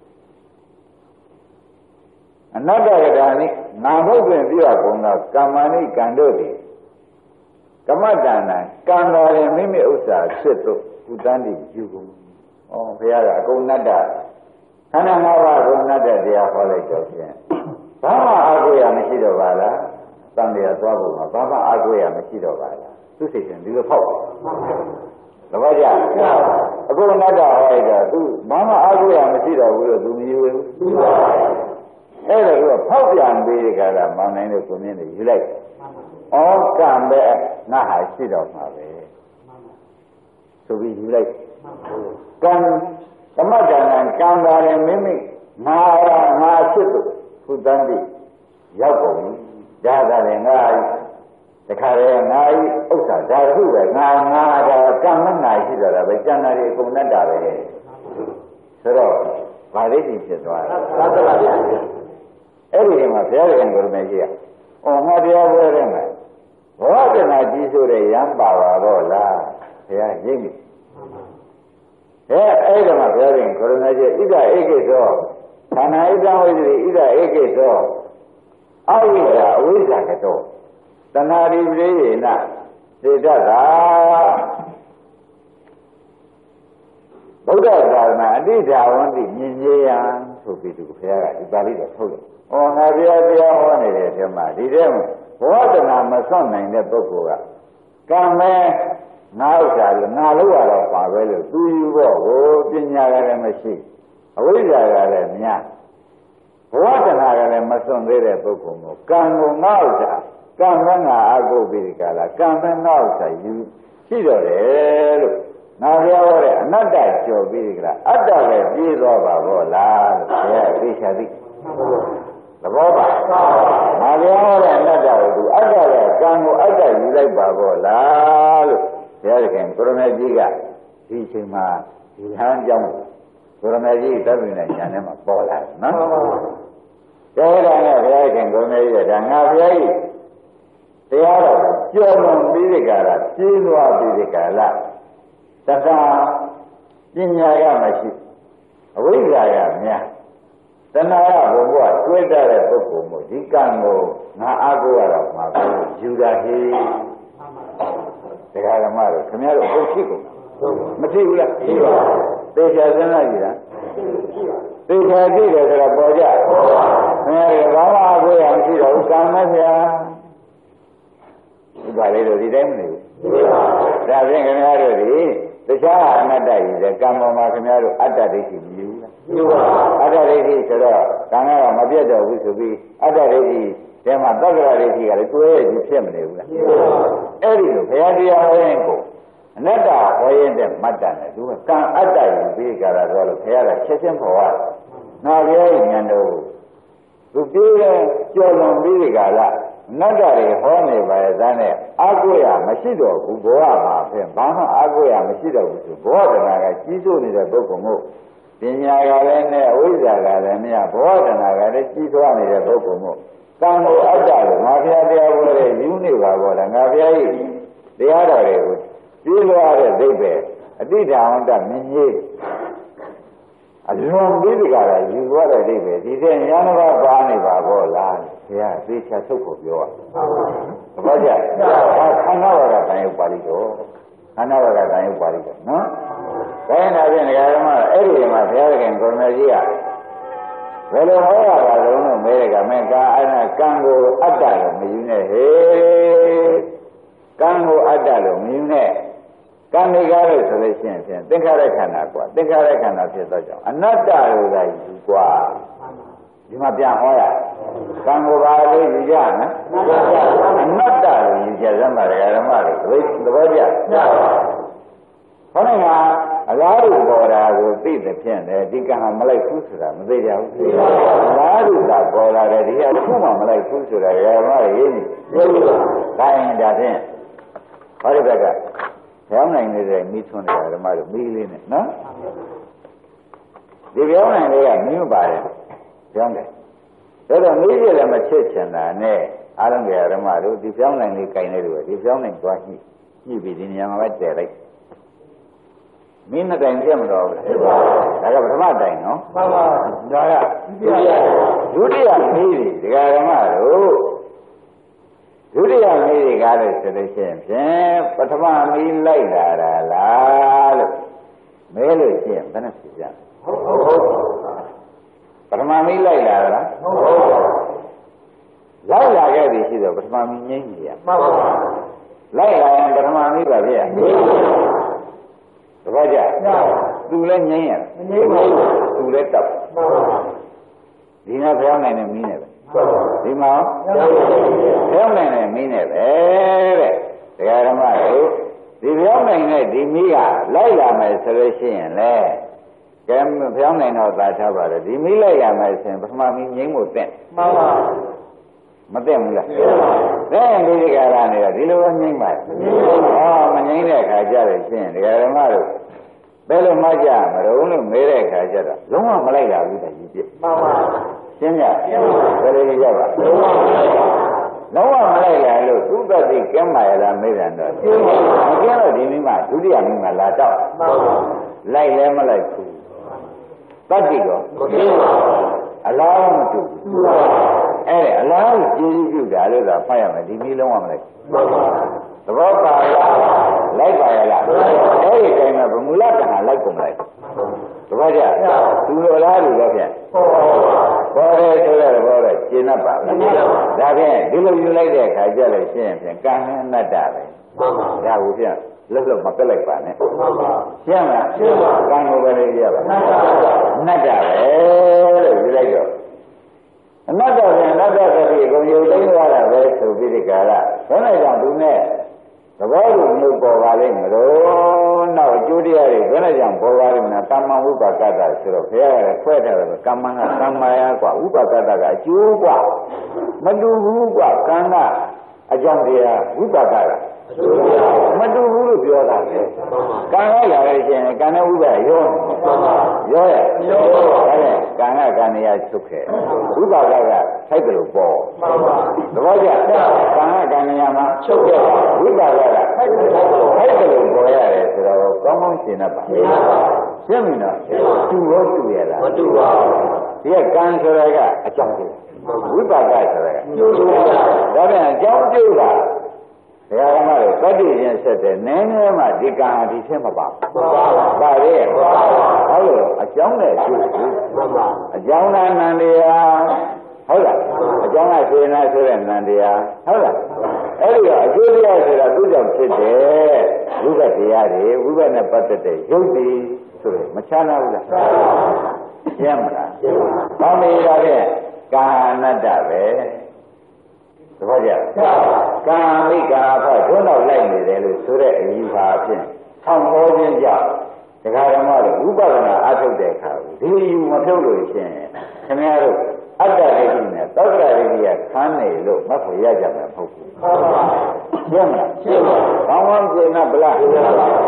Another Dani, Namu Viaguna, Kamani Kandodi. Kamadana, Kanda, Mimi Usa, Seto, Udandi, Jugu. Oh, Viara, go nada. Kananawa, go nada, they are college. Bama Aguya Mashidovala, Sandia Swabuma, Bama Aguya Mashidovala. Two seasons, you hope. The Vaja, a go nada, Mama Aguya Mashida will do you. Either you are Popia and Bidicala, Mamma community, you like. All come back, Naha Shida, my way. So we like. Come and come down and mimic Nara Shitu, Fudandi, Yakomi, Jada and I, the Kare and I, Osa, Daru, Nara, Kaman, Shida, but Janari Kunada. So, why did he say that? Everything was everything will make here. Oh, my dear, where what can I do to the young Baba? Here, Jimmy. Here, Adam of having Coronaja, either Egeso, and I don't with either Egeso. I wish I could go. The Nadi really not. Say that, Buddha Dharma, and these are only Ninja to be to fair, the Bali of Holy. Oh, Navia, one is your man. Did them what an Amazon in the book? Come there now, Nalua, Pavel, do you go? Pinya machine. Away, Mia. What an Amazon read a book? Come now, come I go Bidicala, come now, you see the now they are not that your Bidicala. Other days of our we shall be. The Baba, Maria and Nada, other Kango, other you like Babola, there came Coronajiga, Hishima, Hihanjam, Coronaji, Yanema, Bola, no? There I can go near and Navi. They are German Bidicala, Chilua Bidicala, Tata, Jinyagamashi, Awigaya, then I have what, Twitter at Bokomo, Dikango, Naago, Mako, Judah, the Haramaro, Camaro, Chico, Matilda, they have an idea. They have did it at a Boja. Rama, and Tito, Kamazia. Valero di Demni. Having an array, the Shah Nadai, the Kamo Macamaro, Atari. Other ladies, Kanara, Mabia, which will be other ladies, them are Dogger lady, are 2 years, Every Fadia Oenko, another way in them, Madame, who have come other big as well as Hera, Chechen for what? Now, and to be a Jolon Biligala, another horny by Zane, Aguya, Mashido, who go up, Bama Aguya, Mashido, who go out and I got you in the book. Pinyagale, Uzaga, Boatanaga, Chitwani, the Bokomo. Kango Adal, Mafia, Univa, and Mafia, the other, you are a baby, a bit down that Minye. As long as you got a you are a baby, he said, Yanova Bani Babola, yeah, this has took of your. Roger, I know that I am another time, no? Then I didn't every my American Cornelia. Well, I don't know, America, and Kango Adalo, Mune, Kango Adalo, Mune, Kanigaro solution, think I cannot say that. Another like you must be a Hoya. Kango Valley, Vijana, another you just remember, the Roger. အလားတူပေါ်တာကိုသိတဲ့ဖြင့်လေဒီကံဟာမလိုက်ဘူးဆိုတာမသိကြဘူးအလားတူသာပေါ်လာတယ်ဒီကခုမှမလိုက်ဘူးဆိုတာရမရေးနေဒါရင်ဒါဖြင့်ဘာလို့ဘက်ကပြောင်းနိုင်နေတဲ့မိထွန်းတယ်ဓမ္မတို့မိလေးနဲ့နော်ဒီပြောင်းနိုင်လေးကမင်းပါတယ်ပြောင်းတယ်ဒါတော့မိပြလည်းမချစ်ချင်တာနဲ့အားလုံးကဓမ္မတို့ဒီပြောင်းနိုင်လေးခြင်နေတယ်ဒီပြောင်းနိုင်သွားညှိပြီးဒီနေရာမှာပဲတည်လိုက်မင်းနှစ်တိုင်ပြတ်မတော်ဘူးလားဒါကပထမတိုင်နော်မှန်ပါဒါကဒုတိယမီးတွေဒကာဓမ္မတို့ဒုတိယမီးတွေကားလို့ဆိုလို့ရှိရင်ဖြင့်ပထမမီးလိုက်လာတာလားလို့မဲလို့ရှိရင်ဘယ်နဲ့ဖြစ်ကြဟုတ်ပထမမီးလိုက်လာတာလားဟုတ်လိုက်လာခဲ့ပြီရှိတော့ပထမမီးငြိမ့်နေရမှန်ပါလိုက်လာရင်ပထမမီးပါပြည့်တပည့်ကြသူလည်းငြိမ်းရမငြိမ်းပါဘူးသူလည်းတောက်ဒီကပြောင်းနိုင်တဲ့မင်းနဲ့ပဲဒီမှာပြောင်းနိုင်တဲ့မင်းနဲ့ပဲတဲ့တရားဓမ္မတို့ဒီပြောင်းနိုင်တဲ့ဒီမီးကလိုက်လာမယ်ဆိုလို့ရှိရင်လေကဲပြောင်းနိုင်တော့သာချပါလေဒီမီးလိုက်ရမယ်ဆိုရင်ပထမမီးငြိမ်းဖို့တင့်မှန်ပါမသိဘူးလားသိရင်ဒီကရာနေတော့ဒီလိုငြိမ့်ပါမငြိမ့်တဲ့အခါကျတော့ရှင်းဒကာဓမ္မတို့ဘယ်လိုမှကြမလို့လို့မေးတဲ့အခါကျတော့လုံးဝမလိုက်လာဘူးတည်းကြီးပြမှန်ပါရှင်းကြဘယ်လိုကြပါလုံးဝမလိုက်လာလို့သူ့တတိကဲမှရလားမေးတယ်တော့ရှင်းပါမကဲတော့ဒီမိမဒုတိယမိမလာတော့မှန်ပါလိုက်လဲမလိုက်ဘူးတတိတော့မကဲပါအလားမတူဘူးအဲ့အလားကိုကျေးဇူးပြုတာလို့သာဖတ်ရမယ်ဒီနည်းလုံးဝမလိုက်သဘောပါလားလိုက်ပါရလားအဲ့ဒီတိုင်းမှာဗမူလတဟာလိုက်ကုန်လိုက်သဘောကျသူလိုလားလူတော့ဖြင့်ဘောရဲဆိုတဲ့ဘောရဲရှင်းတတ်ပါလားဒါဖြင့်ဒီလိုယူလိုက်တဲ့အခါကျလို့ရှင်းရင်ဖြင့်ကံနဲ့အနတ္တပဲမှန်ပါဒါကိုဖြင့်လုံးလုံးမပက်လိုက်ပါနဲ့မှန်ပါရှင်းမလားရှင်းပါကံကိုပဲလေးရပါအနတ္တပဲလို့ယူလိုက်တော့အနတ္တပြန်အနတ္တသတိကိုယူသိရတာပဲဆိုပြီးဒီကရဘယ်နဲ့ကြောင့်သူနဲ့သဘောလိုမျိုးပေါ်ပါလိမ့်မလို့နောက်အကျိုးတရားတွေဘယ်နဲ့ကြောင့်ပေါ်ပါလိမ့်မလားကမ္မဝိပါကတ္တဆိုတော့ဘုရားကလည်းခွဲထားတယ်ကမ္မကကမ္မာယกว่าဝိပါကတ္တကအကျိုးกว่าမတူဘူးกว่าကံကအကြောင်းတရားဝိပါကမတူဘူးလို့ပြောတာလေကံရလာလို့ရှိရင်ကံနဲ့ဥပ္ပါရောရောရဲ့ဒါနဲ့ကံကံရချုပ်ခဲ့ဥပ္ပါကထိုက်တယ်လို့ပေါ်သဘောကျကံကံရမှာချုပ်ခဲ့ဝိပါကထိုက်တယ်လို့ပေါ်ရတယ်ဆိုတော့ကောင်းကောင်းရှင်းတတ်ပါရှင်းပြီနော်တူရောတူရလားမတူပါဘူးဒီကကံဆိုတာကအကြောင်းတရားဝိပါကဆိုတာကဒါပြန်အကြောင်းကျိုးတာဘုရားကလည်းသတ္တိရင်ဆက်တဲ့နည်းနည်းမှဒီကံအဒီဖြစ်မပါဘူးပါရဲ့ဟုတ်လို့အကြောင်းနဲ့ကျိုးအကြောင်းနာနန္တရားဟုတ်လားအကြောင်းကစေနာဆိုတဲ့နန္တရားဟုတ်လားအဲ့ဒီတော့အကျိုးတရားဆိုတာသူ့ကြောင့်ဖြစ်တယ်ဝိပဿတရားတွေဝိပဿနာပတ်သက်တဲ့ရုပ်တည်ဆိုတော့မချမ်းသာဘူးလားရှင်းမလားဘာမေးရတဲ့ကာနတ္တပဲသဘောကျကာမိကာဖတ်တွန်းတော့လိုက်နေတယ်လို့ဆိုတဲ့အယူပါဖြင့်ဆောင်းပေါ်ခြင်းကြောင့်ဒကာဓမ္မတို့ဥပဒနာအထုတ်တဲ့အခါဒီအယူမဖြုတ်လို့ရှင်ခင်ဗျားတို့အတ္တဒိဋ္ဌိနဲ့သောတဒိဋ္ဌိကခန်းနေလို့မဖို့ရကြမှာမဟုတ်ဘူးရှင်းမလားရှင်းပါဘောင်းဝင်းပြနာဗလားတော်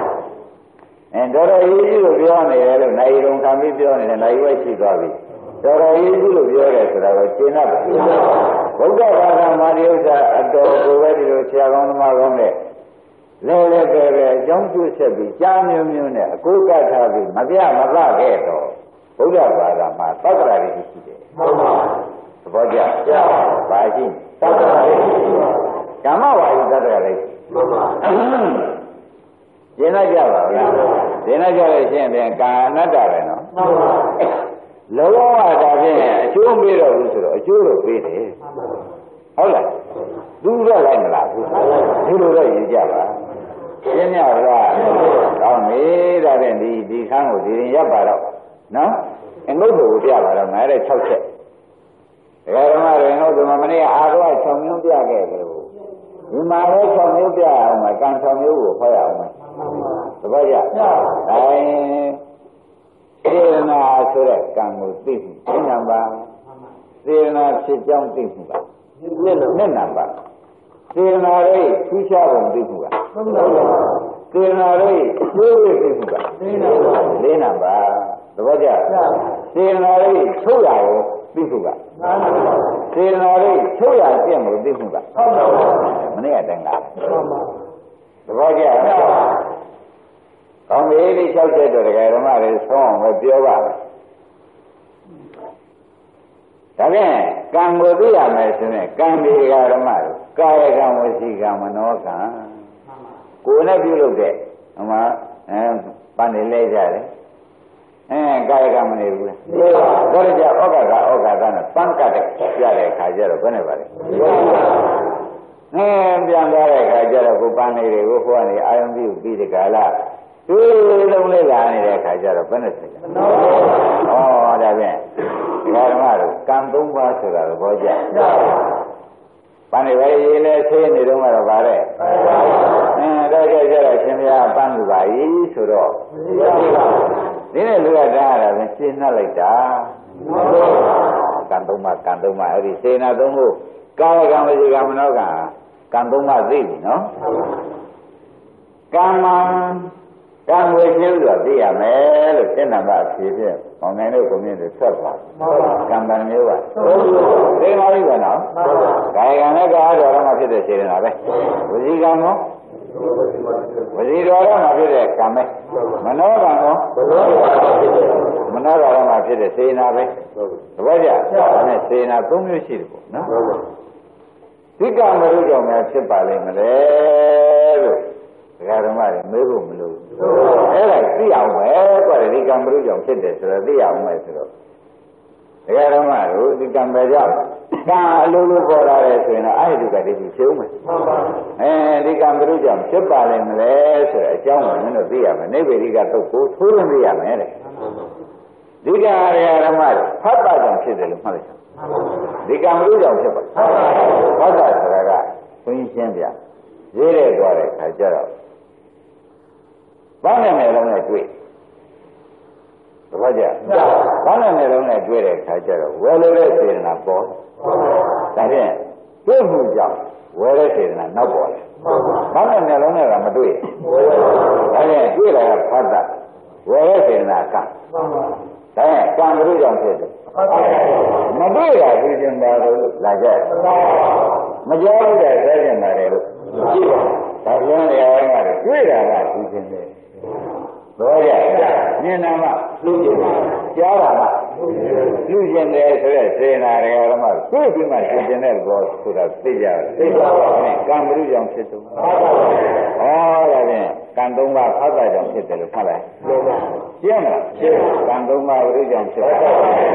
တော်ရေးကြီးလို့ပြောနေတယ်လို့နိုင်ရုံခံပြီးပြောနေတယ်နိုင်ဝဲရှိသွားပြီတော်တော်ရေးကြီးလို့ပြောတယ်ဆိုတာကိုရှင်းတတ်ပါဘုရားဘာသာမာရိဥစ္စာအတော်ကိုပဲဒီလိုဆရာကောင်းသမားကောင်းနဲ့လဲလဲပဲအကြောင်းကျိုးဆက်ပြီးကြားမျိုးမျိုးနဲ့အကိုကထားပြီးမပြမပခဲ့တော့ဘုရားဘာသာမှာသတ္တရာတွေရှိတယ်ဟုတ်ပါသဘောကျပါရှိသတ္တရာတွေကာမဝါယသတ္တရာတွေမှန်ပါရှင်းလိုက်ကြပါဗျာရှင်းလိုက်ကြလို့ရှင်းတယ်ကာအနတ္တပဲနော်မှန်ပါလောကဒါဖြင့်အကျိုးမေးတော့ဘူးဆိုတော့အကျိုးတော့ပေးတယ်ဟုတ်လားသူတော့လိုက်မလားဘူးဒီလိုတော့ယူကြပါရှင်းရတာကောင်းပြီဒါဖြင့်ဒီခန်းကိုဒီရင်ရပ်ပါတော့နော်အငုတ်ကိုပြပါတော့ငါတဲ့6ချက်ဒကာဓမ္မတွေငုတ်ကမနေ့အာရော6မျိုးပြခဲ့တယ်ဒီမှာလည်း6မျိုးပြအောင်ကံ6မျိုးကိုဟောရအောင်သဘောကျစေရနာဆိုတဲ့ကံကိုသိမှုနံပါတ်စေရနာဖြစ်ကြောင်းသိမှုကနှစ်နံပါတ်စေရနာရဲ့ထူးခြားပုံသိမှုကစေရနာရဲ့ကျိုးရသိမှုကလေးနံပါတ်သဘောကျစေရနာရဲ့ချုပ်ရကိုသိမှုကစေရနာရဲ့ချုပ်ရပြည့်မှုသိမှုကမနေ့ကတည်းကသဘောကျကောင်းပြီဒီ၆ချက်တော့တရားဓမ္မတွေဆုံးအောင်ပဲပြောပါမယ်ဒါဖြင့်ကံကိုသိရမယ်ဆိုရင်ကံဒီဓမ္မတွေကာယကံဝစီကံမနောကံကိုယ်နဲ့ပြုလုပ်တဲ့ဟိုမှာပန်းနေလဲကြတယ်ကာယကံမနေဘူးဒါကြဩဃကနဲ့ပန်းကတ်ပြတဲ့ခါကျတော့ဘယ်နဲ့ပါလဲပြန်သွားတဲ့ခါကျတော့ကိုပန်းနေတွေကိုဟိုကနေအာယုံပြုပြီးဒီကလာသူ့လုံးလေးလာနေတဲ့ခါကျတော့ဘယ်နဲ့ဆက်ကြဩဒါဖြင့်ဒီဓမ္မတို့ကံ၃ပါးဆိုတာသဘောကျပန်းနေပဲရေးလဲဆေးနေတော့ကတော့ဗါတဲ့တော့ကြတော့ရှင်မယားပန်းလူပါ၏ဆိုတော့ဒီနေ့လူကတားရတာပဲရှင်းနှက်လိုက်တာကံ၃ပါးအဲ့ဒီစေနာ၃ခုကာယကံဝစီကံမနောကံကံ၃ပါးသိပြီနော်ကံကံဝေရှင်းလို့သိရမယ်လို့သင်္နံပါအဖြစ်ဖြင့်ပေါင်းနိုင်လို့ကိုမြင့်တွေဆက်သွားကံတန်မျိုးပါသိပါပြီကောနော်ကာယကံနဲ့ကာယတော်မှာဖြစ်တဲ့စေတနာပဲဝစီကံကောဝစီတော်မှာဖြစ်တဲ့ကံပဲမနောကံကောမနောတော်မှာဖြစ်တဲ့စေနာပဲသဘောကျဒါနဲ့စေနာ၃မျိုးရှိတယ်ပေါ့နော်ဒီကံမလို့ကြောင့်များဖြစ်ပါလိမ့်မလဲလို့ဒကာဓမ္မတွေမေးဖို့မလိုဘူးအဲ့ဒါသိအောင်ပဲကွာဒီကံမလို့ကြောင့်ဖြစ်တယ်ဆိုတော့သိအောင်ပဲဆိုတော့ဒကာဓမ္မတို့ဒီကံပဲကြောင့်ကံအလိုလိုပေါ်လာတယ်ဆိုရင်တော့အာယုကတိဖြစ်ဖြုံးမယ်ဒီကံမလို့ကြောင့်ဖြစ်ပါလိမ့်မလဲဆိုတဲ့အကြောင်းကိုမင်းတို့သိရမယ်နိဗ္ဗေရိကတုတ်ကိုထိုးရသိရမယ်တဲ့ဒီကံဒကာဓမ္မတွေဖတ်တာကြောင့်ဖြစ်တယ်လို့မှတ်လိုက်ဒီကံမလို့ကြောင့်ဖြစ်ပါဖတ်တာဆိုတာကဘုန်းကြီးရှင်းပြရေးရသွားတဲ့ခါကျတော့ဘာနဲ့နဲ့လုံးနဲ့တွေ့သဘောကျဘာနဲ့နဲ့လုံးနဲ့တွေ့တဲ့ခါကျတော့ဝယ်လို့တဲ့စေတနာပေါ်ဒါဖြင့်တွေ့မှုကြောင့်ဝယ်တဲ့စေတနာနောက်ပေါ်တယ်ဘာနဲ့နဲ့လုံးနဲ့ကမတွေ့ဒါဖြင့်တွေ့တာကဖတ်တာဝယ်တဲ့စေတနာကံဒါဖြင့်ကံဘုရားကြောင့်ဖြစ်တယ်မတွေ့တာသိချင်ပါလို့လာကြမကြောက်တဲ့ဆဲကျင်ပါတယ်လို့ရှိပါဒါပြန်ရအောင်ကတွေ့တာကသိချင်တယ်ဘောရမြင်နာမှလူကျင်ကြားတာမှလူကျင်တယ်ဆိုတဲ့စေနာတွေကဓမ္မတွေ့ပြီးမှကျင်တဲ့ဘောဆိုတာသိကြတယ်သိပါပါနဲ့ကံဘုရားကြောင့်ဖြစ်တယ်ဒါဖြင့်ကံ၃ပါးဖတ်တာကြောင့်ဖြစ်တယ်လို့ဖတ်လိုက်ရှင်းမလားရှင်းကံ၃ပါးဘုရားကြောင့်ဖြစ်တယ်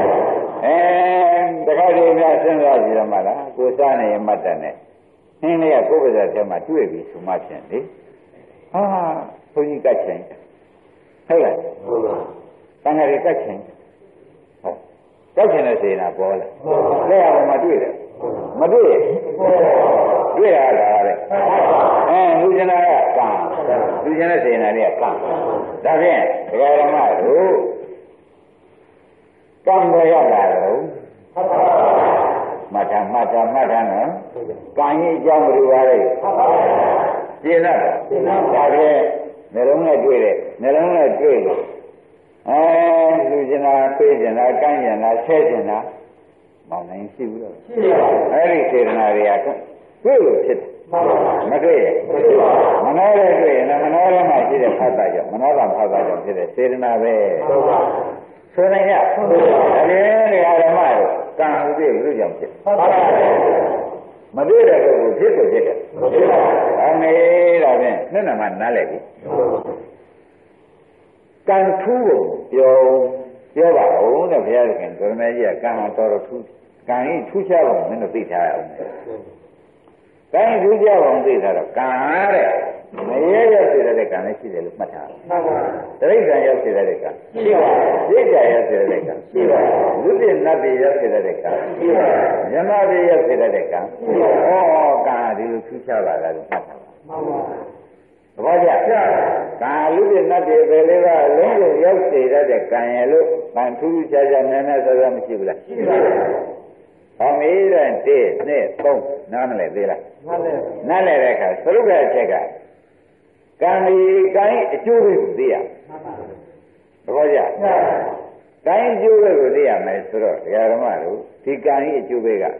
တခါတည်းများစဉ်းစားကြည့်ရမှာလားကိုစားနေမှတ်တယ်နဲ့ဟင်းလေးကကိုယ်ပါးစပ်ထဲမှာတွေ့ပြီဆိုမှဖြင့်လေဘုန်းကြီးကတ်ချင်ဟုတ်လားတန်ခါရီကတ်ချင်ကတ်ချင်တဲ့စေနာပေါ်လာလက်ရမှာတွေ့တယ်မတွေ့တွေ့ရတာလေလူကျင်တာကကံလူကျင်တဲ့စေနာတွေကကံဒါဖြင့်ဒကာဓမ္မတို့ကံတွေရတာတော့မှတ်တာနော်ကံကြီးအကြောင်းဘယ်လိုပါလဲရှင်းလားဒါဖြင့်နှလုံးနဲ့တွေ့တယ်နှလုံးနဲ့တွေ့လို့လူကျင်တာပြေးကျင်တာကန့်ကျင်တာဆဲကျင်တာမောင်နိုင်ရှိဘူးတော့ရှိပါဘူးအဲ့ဒီစေတနာတွေကတွေ့လို့ဖြစ်တယ်မတွေ့ရမနှောတဲ့တွေ့ရင်မနှောတဲ့မှာရှိတဲ့ဖတ်တာကြောင့်မနှောတာဖတ်တာကြောင့်ဖြစ်တဲ့စေတနာပဲဆိုနိုင်ရဒါလည်းတရားဓမ္မတို့ကံဥဒေဘုရားကြောင့်ဖြစ်မတွေ့တဲ့ပုဂ္ဂိုလ်ဖြစ်ဆိုဖြစ်တယ်ဒါနဲ့ဒါဖြင့်နှစ်နံပါတ်နားလည်ပြီကံထူးကိုပြောပါဦးတဲ့ဘုရားရှင်ကိုရမေကြီးကကံဟာတော်တော်ထူးကံကြီးထူးခြားပုံမင်းတို့သိထားရအောင်ကံထူးခြားပုံသိထားတော့ကံတဲ့မရဲရစေတဲ့ကံလည်းရှိတယ်လို့မှတ်ထားပါတိရစ္ဆာန်ရောက်စေတဲ့ကံရှိပါရိတ်ကြရောက်စေတဲ့ကံရှိပါလူပြည့်နတ်ပြည့်ရောက်စေတဲ့ကံရှိပါမြမပြည့်ရောက်စေတဲ့ကံရှိပါကံဒီလိုထူးခြားပါလားလို့မှတ်ထားပါဘာကြကာလူပြနတ်တွေပဲလေးကလုံးလုံးရောက်စေတတ်တဲ့ကံရလို့ကံထူးထူးခြားခြားနည်းနည်းစောစောမရှိဘူးလားရှိပါဘူး။ဟောမေးတဲ့1 2 3နားမလဲသေးလားနားလဲတဲ့အခါသရုပ်ကအချက်ကကံဒီကိုင်းအကျိုးကိုသိရဘာကြကိုင်းအကျိုးကိုသိရမယ်ဆိုတော့ဒကာဓမ္မတို့ဒီကံကြီးအကျိုးက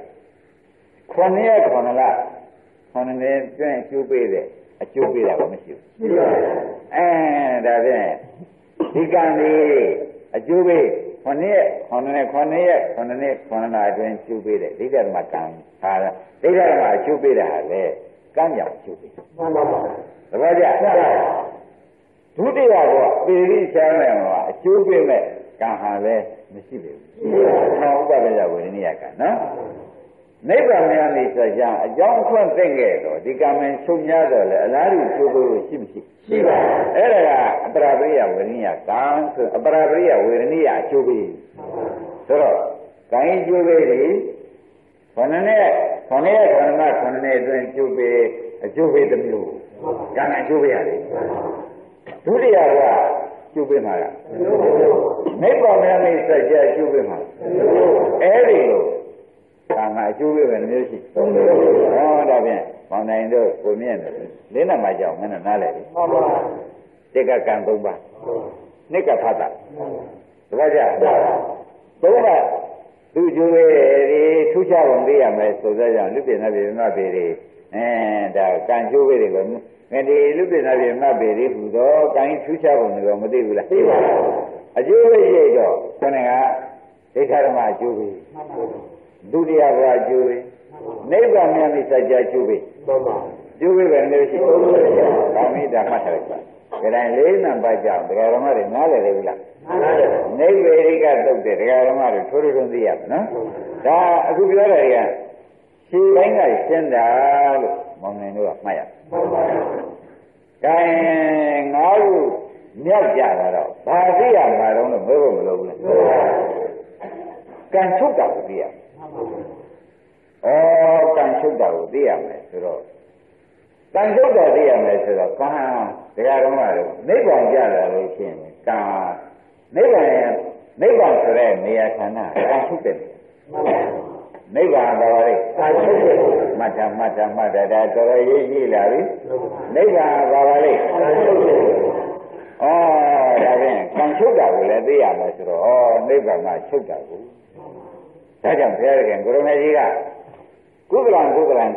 9ရက်9လ9နှစ်တွင်အကျိုးပေးတဲ့အကျိုးပေးတာကမရှိဘူးရှိပါဘူးဒါဖြင့်ဒီကံလေးအကျိုးပေး9ရက်9နှစ်9ရက်9နှစ်9လအတွင်းအကျိုးပေးတဲ့ဒိဋ္ဌဓမ္မကံဟာဒိဋ္ဌဓမ္မအကျိုးပေးတာဟာလေကံကြောင့်အကျိုးပေးမှန်ပါပါတပည့်ကြဒုတိယကပေရိချမ်းမယ်မှာအကျိုးပေးမဲ့ကံဟာလည်းမရှိဘူး။ဟောဥပဒယဝေဒနိယကနော်။နိဗ္ဗာန်များနေဆိုကြအကြောင်းအခွင့်သိခဲ့တော့ဒီကံမင်းချုပ်များတော့လေအလားတူကျိုးပေးလို့ရှိမရှိရှိပါဘူး။အဲ့ဒါကအပရာပရိယဝေဒနိယကံဆိုအပရာပရိယဝေဒနိယအကျိုးပေးဆိုတော့ကံကျိုးပေးဒီခொနနဲ့ခொနရဲ့ခန္ဓာခொနနဲ့အတွင်းကျိုးပေးအကျိုးပေးတစ်မျိုးကံအကျိုးပေးရတယ်ဒုတိယကကျုပ်ပေးမှာလားနိဗ္ဗာန်များနဲ့စัจ जा ကျုပ်ပေးမှာအဲ့ဒီလိုကာမအကျိုးပေးပဲမျိုးရှိဟောဒါဖြင့်ဘောင်နိုင်တို့ကိုမြင့်တယ်လင်းနမှာကြောက်မင်းနားလဲမှန်ပါတက်ကကံ3ပါးနှစ်ကဖတ်တာတပည့်ကြ3ပါးသူကျိုးပေးဒီထူးခြားပုံသိရမယ်ဆိုတော့ကြောင့်လူပြင်းနေပြီမပေတွေဒါကံကျိုးပေးတွေကိုဒီလူပြနာပြေမတ်ပေလေးဟူသောကိုင်းထူးခြားပုံတွေကိုမသိဘူးလားသိပါဘူးအကျိုးပဲရှိတော့ခொနကဒိဋ္ဌဓမ္မအကျိုးပဲဒုတိယကအကျိုးပဲနိဗ္ဗာန်မြတ်မိစัจ जा အကျိုးပဲမှန်ပါအကျိုးပဲပဲလို့ရှိသုံးလို့ရတယ်ကောင်းပြီဒါမှတ်ထားလိုက်ပါဒါတိုင်းလေးနံပါတ်ကြောင့်ဒကာဓမ္မတွေနားလည်တယ်ဘူးလားနားလည်တယ်နိဗ္ဗေရိကတုတ်တဲ့ဒကာဓမ္မတွေထိုးထိုးသိရမယ်နော်ဒါအခုပြောတာတွေကခြေပိုင်းကရှင်းတာလို့မောင်နိုင်တို့ကမှတ်ရမှန်ပါဘူးကဲငါ့ကိုမြောက်ကြတာတော့ဘာသိရမှာတော့လို့မေးဖို့မလိုဘူးလားကံချုပ်တာကိုသိရကံချုပ်တာကိုသိရမယ်ဆိုတော့ကံချုပ်တာသိရမယ်ဆိုတော့ကံတရားတော်မှာတော့နိဗ္ဗာန်ကြလာလို့ရှိရင်ကံနိဗ္ဗာန်ဆိုတဲ့နေရာဌာနကံချုပ်တယ်နိဗ္ဗာန်တော်လေးသာချုပ်တယ်မှတ်တာဒါတော်တော်ရေးကြည့်လာပြီနိဗ္ဗာန်တော်လေးသာချုပ်တယ်ဒါဖြင့်ကံချုပ်တာကိုလည်းသိရမယ်ဆိုတော့နိဗ္ဗာန်မှာချုပ်တာကိုဒါကြောင့်ဘုရားရှင်ကိုရမေကြီးကကုသလံဇာကုသလံ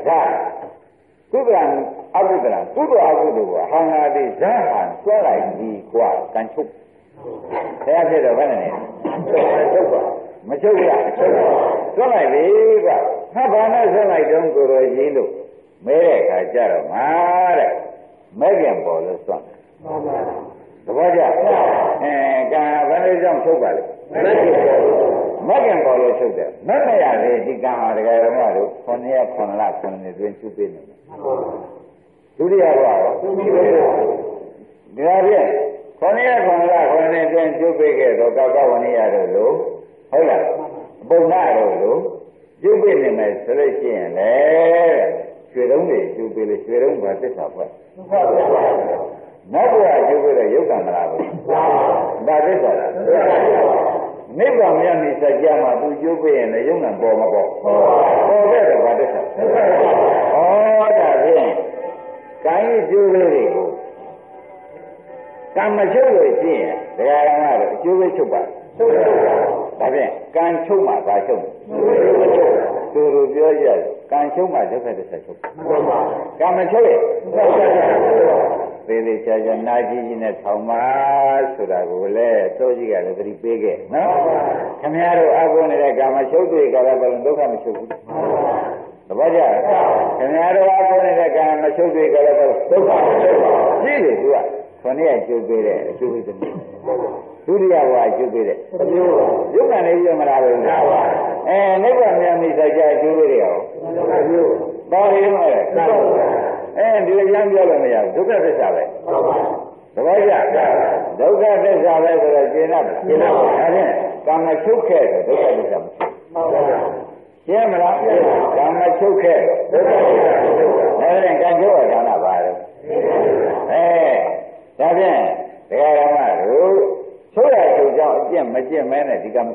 အကုသလံကုသိုလ်အကုသိုလ်ကိုအဟံဟာတိဇာဟံဆွဲလိုက်ဒီကွာကံချုပ်ဘုရားဖြစ်တော့ဘယ်နဲ့ချုပ်ပါမချုပ်ရဆွဲလိုက်လေကဟာဘာနဲ့ဆွဲလိုက်တုံးကိုရောကြီးလို့မဲတဲ့အခါကျတော့ငါတဲ့မဲခင်ပေါ်လို့ဆွဲသဘောကျကံဘယ်လိုကြောင့်ချုပ်ပါလဲမကင်ပေါ်လို့ချုပ်တယ်မမရလေဒီကံဟာတကယ်တော့တို့9ရက်9လ9နှစ်တွင်ချုပ်ပေးနေတယ်ဒုတိယကရောဒါဖြင့်9ရက်9လ9နှစ်တွင်ချုပ်ပေးခဲ့တော့ကောက်ဝဏိယတို့လို့ဟုတ်လားပုံနာတို့လို့ချုပ်ပေးနေမယ်ဆိုလို့ရှိရင်လေရွှေတုံးတွေချုပ်ပေးလို့ရွှေတုံးဘာသစ္စာဖွဲ့နောက်ဘုရားချုပ်ပေးတော့ရုပ်ကံမလားဘူးဒါသစ္စာလားနိဗ္ဗာန်မြတ်နိစ္စကြမှာသူကျိုးပေးရင်လည်းယုံနာပေါ်မပေါ်ပေါ်တဲ့တော့ဘာတစ္ဆာဒါဖြင့်ကိုင်းကျိုးလေးတွေကိုကံမချုပ်လို့ရှိရင်ဒကာရမတို့အကျိုးပဲချုပ်ပါချုပ်ဒါဖြင့်ကံချုပ်မှဘာချုပ်သူတို့ပြောကြကံချုပ်မှဒုက္ခသစ္စာချုပ်ကံမချုပ်ရင်သေးသေးချာချာနာကြည့်ခြင်းနဲ့ထောင်ပါဆိုတာကိုလည်းသောကြီးကလည်းသတိပေးခဲ့နော်ခင်ဗျားတို့အကုန်းနေတဲ့ကာမချုပ်တွေကာလဘလုံးဒုက္ခမချုပ်ဘူးသဘောကျခင်ဗျားတို့အကုန်းနေတဲ့ကာမချုပ်တွေကာလဘလုံးဒုက္ခမချုပ်ဘူးကြည့်လေသူကခொနည်းကျုပ်ပေးတဲ့အကျိုးပေးတယ်ဒုတိယဘဝကျုပ်ပေးတဲ့ရုပ်ကံလေးပြမလားလို့နိဗ္ဗာန်မြန်မိစကြအကျိုးပေးတယ်ဟောဘာလို့လဲဒီလိုရမ်းပြောလို့မရဘူးဒုက္ခသစ္စာပဲသဘောကျဒုက္ခသစ္စာပဲဆိုတော့ရှင်းတော့ရှင်းတော့ဒါဖြင့်ကာမချုပ်ခဲ့တော့ဒုက္ခသစ္စာမရှိရှင်းမလားကာမချုပ်ခဲ့ဒုက္ခသစ္စာဒါဖြင့်ကံချုပ်ရတာပါတော့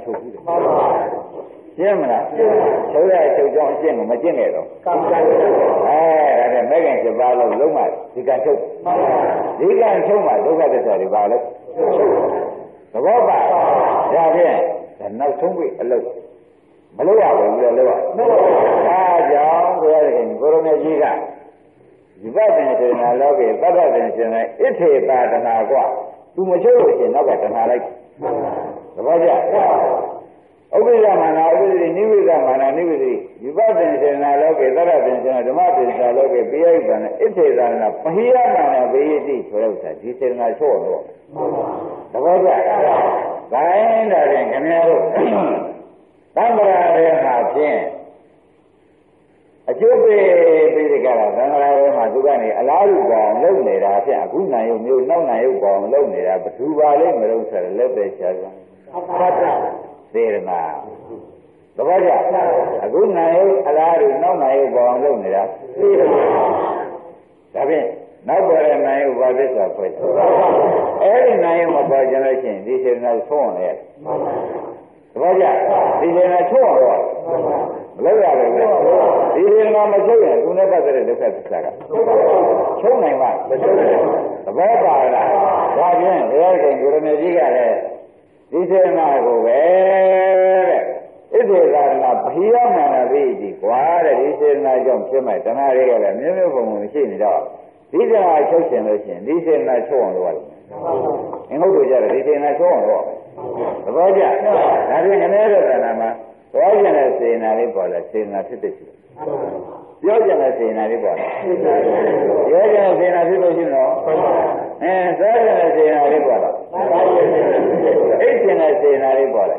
ချုပ်ဘူးတဲ့ရှင်းမလားချုပ်ရချုပ်ကြောင်းအကျင့်ကိုမကျင့်ခဲ့တော့ဒါနဲ့မဲခင်7ပါးလုံးလုံးမှဒီကံချုပ်ဒီကံချုပ်မှဒုက္ခသစ္စာတွေပါလို့သဘောပါဒါဖြင့်နောက်ဆုံးပြီအလုပ်မလုပ်ရဘူးလေလုပ်ရဒါကြောင့်ဘုရားရှင်ကိုရမေကြီးကဒီပတ္တန်စေနာလောကေပတ္တန်စေနာဣထေပါဒနာကွာသူမချုပ်လို့ရှင်နောက်ကဒနာလိုက်သဘောကျဥပ္ပိယမာနာဥပ္ပိတိနိဝိဒမာနာနိဝိတိဒီပတ္တန်စေနာလောကေသရတန်စေနာဓမ္မတေသာလောကေပိယိပံဣထေသာနာပဟိယမာနာဘေယတိဆိုတဲ့ဥစ္စာဒီစေနာချုပ်တော့သဘောကျဂိုင်းတာဖြင့်ခင်ဗျားတို့သံဃာတွေမှာဖြင့်အကျိုးပေးပြီးကြတာသံဃာတွေမှာသူကနေအလားတူပေါ်လုံနေတာဖြင့်အခုနိုင်ရုံမျိုးနောက်နိုင်ရုံပေါ်လုံနေတာဘသူပါလိမ့်မလို့ဆိုတော့လက်ပဲရှာကြသေရနာသဘောကျအခုနိုင်ရုံအလားတူနောက်နိုင်ရုံပေါ်လုံနေတာသေရနာဒါဖြင့်နောက်ပေါ်တဲ့နိုင်ရုံဘာသစ္စာဖွဲ့အဲ့ဒီနိုင်ရုံမပေါ်ကြလို့ရှိရင်ဒီစေနာဆုံးအောင်လေသဘောကျဒီစေနာဆုံးအောင်တော့မလုပ်ရဘူးဒီစေနာမချုပ်ရင်သူနဲ့ပတ်သက်တဲ့ဒုက္ခသစ္စာကချုပ်နိုင်မှာမချုပ်ဘူးသဘောပါလားဒါဖြင့်ဘုရားရှင်ကိုရမေကြီးကလည်းဒီစေနာကိုပဲတဲ့ဣသေသာနာဘိယမာနပိတိကွာတဲ့ဒီစေနာကြောင့်ဖြစ်မဲ့တဏှာတွေကလည်းမျိုးမျိုးပုံပုံရှိနေတော့ဒီစေနာချုပ်ရှင်လို့ရှိရင်ဒီစေနာချုပ်အောင်လုပ်ရတယ်အင်္ဂုတ္တကြတယ်ဒီစေနာချုပ်အောင်လုပ်သဘောကျဒါဖြင့်ခဏတဲ့သဏ္ဍာန်မှာပြောကျင်တဲ့စေနာလေးပေါ်လာစေနာဖြစ်တဲ့ရှိပြောကျင်တဲ့စေနာလေးပေါ်လာပြောကျင်တဲ့စေနာဖြစ်လို့ရှိတော့စားကျင်တဲ့စေနာလေးပေါ်လာအိတ်ကျင်တဲ့စေနာလေးပေါ်လာ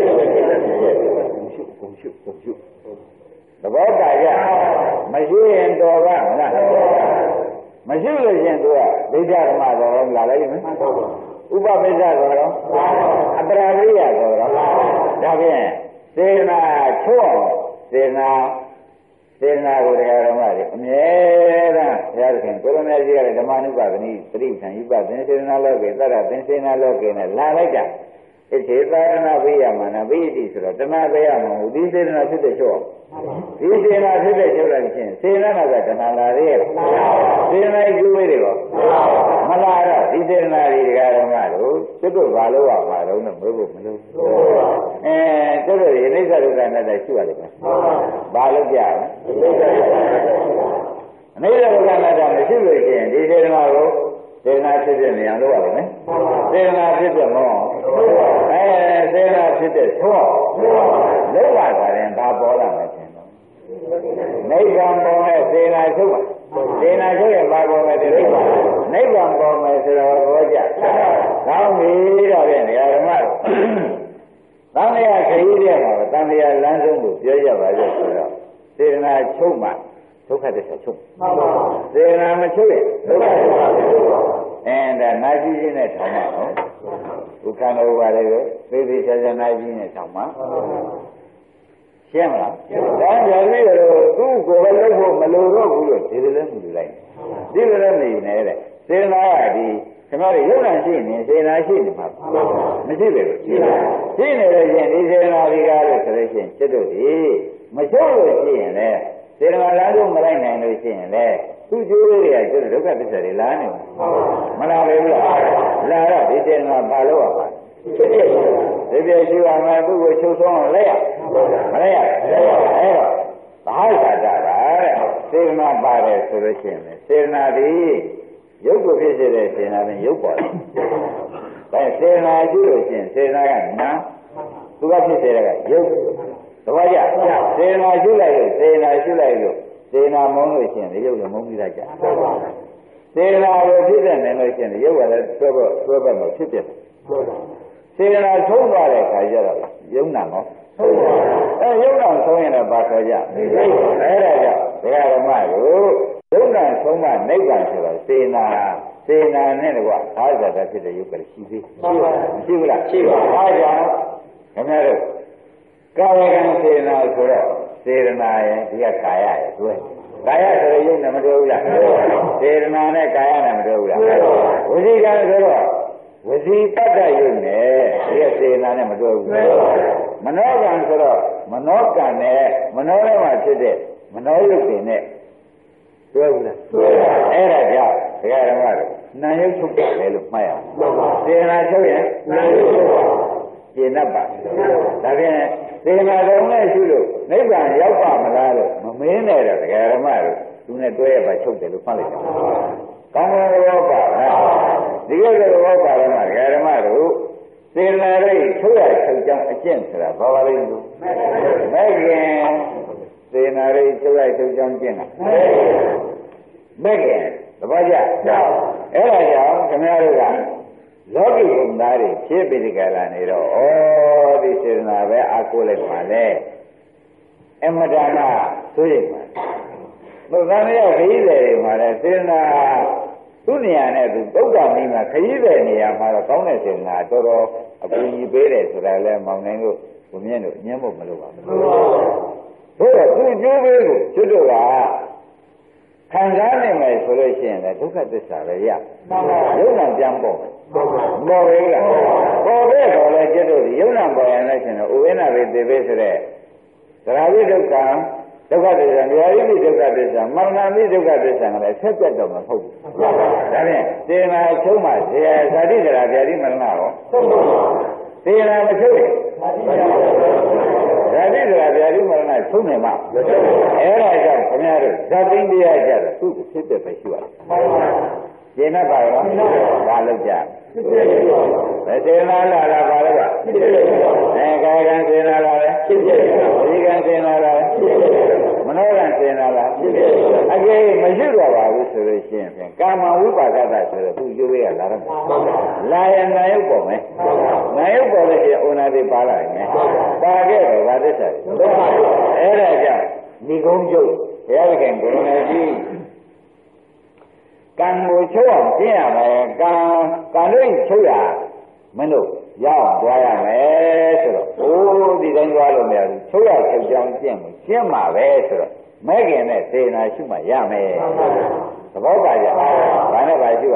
ရှုသဘောပါကြမရှိရင်တော်ပါမလားမရှိလို့ရှင်သူကဒိဋ္ဌဓမ္မတော်လာလိုက်မယ်ဥပပိစ္ဆတော်ရောအပရာရိယတော်ရောဒါဖြင့်စေနာချို့စေနာကိုတရားဓမ္မတွေအမြဲတမ်းဘုရားသခင်ကိုရမေကြီးကလည်းဓမ္မနုပါဒနိပရိသံဥပသင်္စေနာလောကေသရသင်္စေနာလောကေနဲ့လာလိုက်တာဣသေသာရဏဘိယမနာဘိတိဆိုတော့တဏှာဘယမဟုတ်ဒီစေနာဖြစ်တဲ့ချို့ဒီစေနာဖြစ်တဲ့ချို့လိုက်ချင်းစေနာကတဏှာလာရဲ့စေနာကျိုးဝေးတွေရောမလာတော့ဒီစေနာတွေတရားဓမ္မတို့သူတို့ဘာလို့ရမှာတော့မဟုတ်ဘူးမလို့သူတို့ဒီအိဋ္ဌဒုက္ခနဲ့တည်းရှိရတယ်ဘာလို့ကြလဲအိဋ္ဌဒုက္ခနဲ့တည်းမရှိလို့ရှိရင်ဒီစေနာကိုစေနာဖြစ်တဲ့နေရာလို့ရတယ်နော်စေနာဖြစ်တဲ့မောစေနာဖြစ်တဲ့သောလောက်ပါကြရင်ဒါပေါ်လာမယ်ရှင်နိဗ္ဗာန်ပေါ်မဲ့စေနာချုပ်ပါစေနာချုပ်ရင်ဘာပေါ်မဲ့ဒီနိဗ္ဗာန်ပေါ်မဲ့ဆိုတော့ဘောကြကောင်းပြီတော့ဖြင့်ဓမ္မတို့သံဃာခရီးတဲ့မှာသံဃာလမ်းဆုံးကိုပြောရပါလို့ဆိုတော့စေနာချုပ်မှဒုက္ခသစ္စာချုပ်စေနာမချုပ်ရင်ဒုက္ခသစ္စာချုပ်ဒါနာကြည့်ခြင်းနဲ့ထောင်မှာနော်ဒုက္ခတော့ပါတယ်ပဲသေသေးချာချာနာကြည့်နဲ့ထောင်မှာရှင်းမလားဒါကြောင့်လည်းသူ့ကိုယ်ပဲလုပ်ဖို့မလိုတော့ဘူးလို့ဒီလိုလည်းမလူလိုက်ဒီလိုလည်းနေနေတဲ့စေနာကဒီကျွန်တော်တို့ယုံနာရှိနေစေနာရှိနေမှာမရှိပဲရှိနေလို့ရှိရင်ဒီစေနာဒီကားလို့ဆိုလို့ရှိရင်စိတ်တို့ဒီမချုပ်လို့ရှိရင်လည်းစေနာလားလို့မလိုက်နိုင်လို့ရှိရင်လည်းသူ့ကျိုးလေးတွေကကျဒုက္ခသစ္စာတွေလာနေမလားပဲဘူးလားလာတော့ဒီစေနာဘာလို့ရပါဒီပြည့်ရှိရမယ်သူ့ကိုချုပ်ဆုံးအောင်လက်ရမလဲရအဲ့တော့ဘာသာတာပါတဲ့စေနာပါတယ်ဆိုလို့ရှိရင်စေနာဒီရုပ်ကိုဖြစ်စေတဲ့စေနာနဲ့ရုပ်ပေါ်တယ်ဒါစေနာရှိလို့ရှိရင်စေနာကနာသူကဖြစ်စေတဲ့ကရုပ်သဘောကျစေနာရှိလိုက်လို့စေနာရှိလိုက်လို့စေနာမုန်းလို့ရှိရင်ရုပ်လည်းမုန်းပြီးသားကြစေနာကိုဖြစ်တဲ့နေလို့ရှိရင်ရုပ်ကလည်းတွဲဘက်မှာဖြစ်ပြတယ်စေနာဆုံးသွားတဲ့ခါကျတော့ယုံနာမောယုံနာဆုံးရင်လည်းပါခေါ်ကြအဲ့ဒါကြောင့်ဘုရားဓမ္မကိုယုံနာဆုံးမှနိဗ္ဗာန်ဆိုတော့စေနာနဲ့တကွာသာဇာတဖြစ်တဲ့ယုတ်ကလေးရှိသေးမရှိဘူးလားရှိပါအားကြောင့်ခင်ဗျားတို့ကာယကံစေနာဆိုတော့စေနာရဲ့ဒီကကာယရဲ့တွဲကာယဆိုရင်ယုံနဲ့မတွဲဘူးလားစေနာနဲ့ကာယနဲ့မတွဲဘူးလားဝိသိကံဆိုတော့ဝစီတတ္တယုတ်နဲ့ဒီကစေနာနဲ့မတွဲဘူးမနောကံဆိုတော့မနောကံနဲ့မနောထဲမှာဖြစ်တဲ့မနောယုတ်တင်နဲ့တွဲဘူးလားအဲ့ဒါကြောင့်ဒကာဓမ္မတို့နာယုတ်ချုပ်တယ်လို့မှတ်ရအောင်စေနာချုပ်ရင်နာယုတ်ချုပ်ပါရှင်းတတ်ပါဒါဖြင့်စေနာတော်နဲ့ရှိလို့နိဗ္ဗာန်ရောက်ပါမလားလို့မမင်းနဲ့တော့ဒကာဓမ္မတို့သူနဲ့တွဲရပါချုပ်တယ်လို့မှတ်လိုက်တယ်ကောင်းတဲ့ဘောပါလားဒီကဲတဲ့ဘောပါတော့ဒကာဓမ္မတို့စေနာရိတ်ချုပ်ရချုပ်ကြောင်းအကျင့်ဆိုတာဘာပါလိမ့်လို့မဲ့ခင်စေနာရိတ်ချုပ်ရချုပ်ကြောင်းကျင့်တာမဲ့ခင်သဘောကျအဲ့ဒါကြောင့်ခင်ဗျားတို့ကလောကီဘုံသားတွေဖြစ်ပြီးဒီကလာနေတော့ဩဒီစေနာပဲအာကိုလိုက်ပါလေအမတနာဆိုရင်ပါဘုရားရဲ့ခရီးတွေမှာလည်းစေနာသူ့နေရာနဲ့သူသုဒ္ဓမင်းမှာခရီးတဲ့နေရာမှာတော့ကောင်းတဲ့စေနာတော်တော်အကူအညီပေးတယ်ဆိုတာလဲမောင်နိုင်တို့ဘုမြင့်တို့ညှင်းဖို့မလိုပါဘူးတို့တော့သူ့ကျိုးပေးကိုကျွတ်တို့ကခံစားနိုင်မယ်ဆိုလို့ရှိရင်လည်းဒုက္ခသစ္စာပဲရရုပ်နာပြန်ပေါ့ပေါ်ပဲလားပေါ်ပဲတော့လေကျွတ်တို့ရုပ်နာပေါ်ရင်လည်းရှင်တော့ဥဝိနာပဲသေပဲဆိုတဲ့သရာဝိဒုက္ခဒုက္ခသစ္စာ၊ဉာဏ်ရိပ်ဒုက္ခသစ္စာ၊မရဏမိဒုက္ခသစ္စာကလည်းဆက်ပြတ်တော့မဟုတ်ဘူး။ဒါဖြင့်သေနာချုပ်မှဇေယဇာတိသရာဗျာတိမရဏရောသေနာမချုပ်ရင်ဇာတိသရာဗျာတိမရဏချုပ်နေမှာအဲ့ဒါကြောင့်ခင်ဗျားတို့ဇာတိတရားကြတော့သူ့ကိုဖြစ်တဲ့ပဲရှိရတယ်။ရှင်းတတ်ပါရောဒါလောက်ကြဘယ်စေနာလာတာပါလဲကကာယကံစေနာလာလဲဒီကံစေနာလာလဲမနောကံစေနာလာအကျေမရှိတော့ပါဘူးဆိုလို့ရှိရင်ကာမဝိပါကတဆိုတော့သူရွေးရလာတော့လာရင်နာယုတ်ပေါ်မယ်နာယုတ်ပေါ်လို့ရှိရင်ဩနာတိပါလာရင်ပါခဲ့တော့ဗာသစ္စာအဲ့ဒါကြောင့်ဒီကုန်းကျုပ်ဘုရားသခင်ကိုယ်တော်ကြီးကံကိုချုပ်အောင်ကျင့်ရမယ်ကံလို့ချုပ်ရမင်းတို့ရောက်သွားရမယ်ဆိုတော့အိုးဒီတိုင်းသွားလို့မရဘူးချုပ်ရချုပ်ကြောင်းကျင့်မှုကျင့်မှာပဲဆိုတော့မဲခင်နဲ့စေနာရှိမှရမယ်သဘောပါကြဘာနဲ့ပါရှိပါ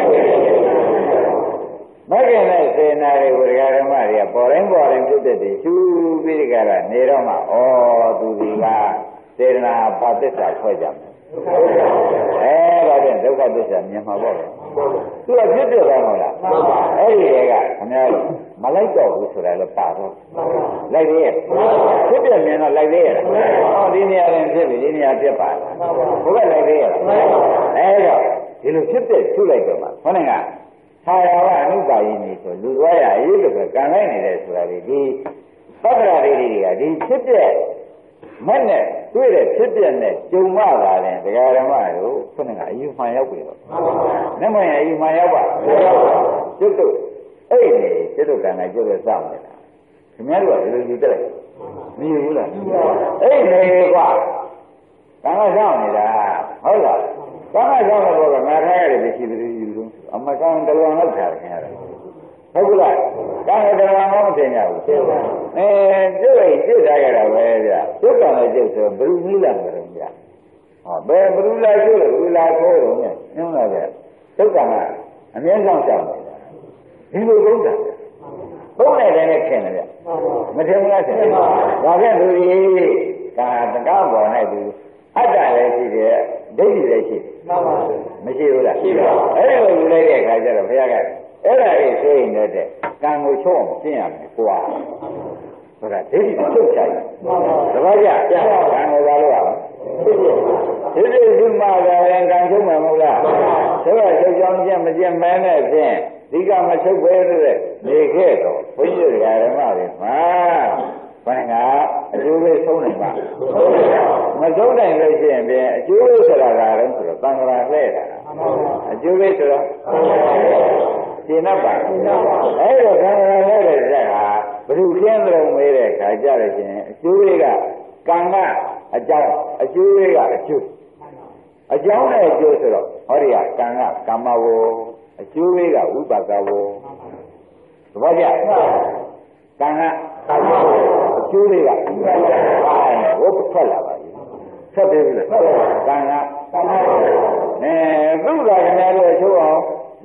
မဲခင်နဲ့စေနာတွေကိုဒကာဓမ္မတွေကပေါ်တိုင်းဖြစ်တဲ့ဒီရှုပြီးဒီကရနေတော့မှဩသူဒီကစေနာဘာသစ္စာခွဲကြမယ်ဒါဖြင့်ဒုက္ခသစ္စာမြင်မှာပေါ့လေသူကဖြစ်တယ်ကောင်းလားအဲ့ဒီတွေကခင်ဗျားတို့မလိုက်တော့ဘူးဆိုတာလည်းပါတော့လိုက်သေးရဲ့ဖြစ်တယ်မြင်တော့လိုက်သေးရဲ့ဒီနေရာရင်ဖြစ်ပြီဒီနေရာပြတ်ပါဘုရားလိုက်သေးရဲ့အဲ့တော့ဒီလိုဖြစ်တဲ့ထုတ်လိုက်တော့မှခေါင်းကသာယာဝအနုပါယိနေဆိုလူသွားရရေးလို့ပဲကံလိုက်နေတယ်ဆိုတာဒီသတ္တရာတွေကဒီဖြစ်တဲ့မဲ့နဲ့တွေ့တဲ့ဖြစ်ပြနဲ့ကြုံမှလာတယ်တရားဓမ္မတို့ခုနကအယူမှန်ရောက်ပြီတော့နမယအယူမှန်ရောက်ပါကျွတ်တို့အဲ့ဒီကျွတ်တို့ကံကကျွတ်ရစမယ်လားခင်ဗျားတို့ကဘယ်လိုယူတက်လိုက်မယူဘူးလားအဲ့ဒီကွာကံကစောင့်နေတာဟုတ်လားကံကစောင့်တော့ကငါထားရတယ်ရှိတယ်ယူလို့အမကံတလွန်လောက်ထားတယ်ခင်ဗျားတို့ဟုတ်ကလားကံတလွန်တော့မသိကြဘူးကျွတ်ထားကြတာပဲဗျကျွတ်ကံလည်းကျွတ်ဆိုဘယ်လိုနည်းလာမလဲဗျဟောဘယ်ဘယ်လိုလာကျွတ်လဲဘယ်လာခိုးတော့ညညွှန်းလာဗျကျွတ်ကံကအမြဲဆောင်ရှောင်နေတာဒီလိုကုန်တာပုံနဲ့တည်းနဲ့ခင်တယ်ဗျမထင်ဘူးလားဆရာဒါဖြင့်လူကြီးကာတကားပေါ်နဲ့သူအတ္တလည်းရှိတယ်ဒိဋ္ဌိလည်းရှိတယ်မရှိဘူးလားရှိပါဘူးအဲ့ဒီလိုယူလိုက်တဲ့အခါကျတော့ဘုရားကအဲ့ဒါလေးဆိုရင်လည်းကံကိုချုံးအောင်ရှင်းရမယ်ကွာဆိုတာဒိဋ္ဌိကိုချုပ်ချလိုက်သဘောကျကံကိုသာလို့ရပါဒီဒီမှလည်းကံချုံးမှာမဟုတ်လားဆိုတော့ချုပ်ကြောင်းကျင့်မကျင့်မဲနဲ့ဖြင့်ဒီကမချုပ်ပဲတဲ့နေခဲ့တော့ဘုန်းကြီးဓမ္မတွေမှာဘယ်ကအကျိုးလေးဆုံးနိုင်ပါမဆုံးနိုင်လို့ရှိရင်ပြင်အကျိုးလေးဆိုတာကတော့ဆိုတော့သံဃာလှဲ့တာအကျိုးလေးဆိုတော့ရှင်းတတ်ပါအဲ့တော့သံဃာလှဲ့တဲ့ဇက်ကဘယ်သူကျင်းတော်မေးတဲ့ခါကြလို့ရှိရင်အကျိုးလေးကကံကအကြောင်းအကျိုးလေးကအကျိုးအကြောင်းနဲ့အကျိုးဆိုတော့ဟောဒီကကံကကမ္မဝအကျိုးလေးကဝိပါကဝသဘောကျကံကအကျိုးလေးကဝတ်ထွက်လာပါပြီဆက်သေးဘူးလားကံကသုဒ္ဓခင်ဗျားတို့ချိုးအောင်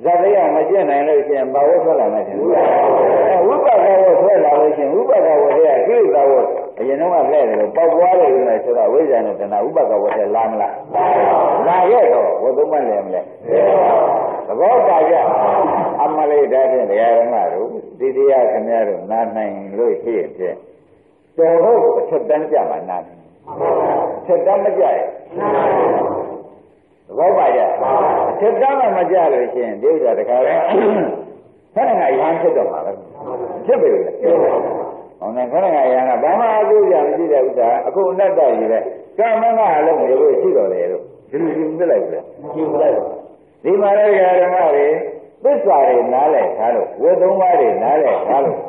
ဇာတိယမကျင့်နိုင်လို့ရှိရင်ဘာဝထွက်လာမှရှင်ဝိပါကဝထွက်လာလို့ရှိရင်ဝိပါကဝတွေကကိလေသာဝအရင်တော့ကလဲတယ်လို့ပေါက်ပွားတယ်လို့ဆိုတော့ဝိဇ္ဇာနဲ့တဏှာဝိပါကဝထဲလာမလားလာရဲ့တော့ဝသုံးမလဲမလဲသဘောပါကြအမလေးဒါဖြင့်တရားဓမ္မတို့ဒီတရားခင်ဗျားတို့နားနိုင်လို့ရှိရင်ဖြင့်တော်ဟုတ်အချက်တန်းကြမှာနားတယ်ချက်တန်းမကြရဲ့သဘောပါကြချက်တန်းမှမကြလို့ရှိရင်ဒီဥစ္စာတခါလဲခဏငါရဟန်းဖြစ်တော့မှာပဲဖြစ်ပြီလေဟောနေခဏငါရဟန်းကဘာမှအကျိုးရမရှိတဲ့ဥစ္စာအခုအနတ္တကြီးပဲကမ္မငါအလုံးကိုလို့ရှိတော်တယ်လို့ဒီလိုကြည့်ပြလိုက်ပဲကြည့်လိုက်ဒီမှာလည်းဓမ္မတွေသစ္စာတွေနားလည်ထားလို့ဝိသုံးပါးတွေနားလည်ထားလို့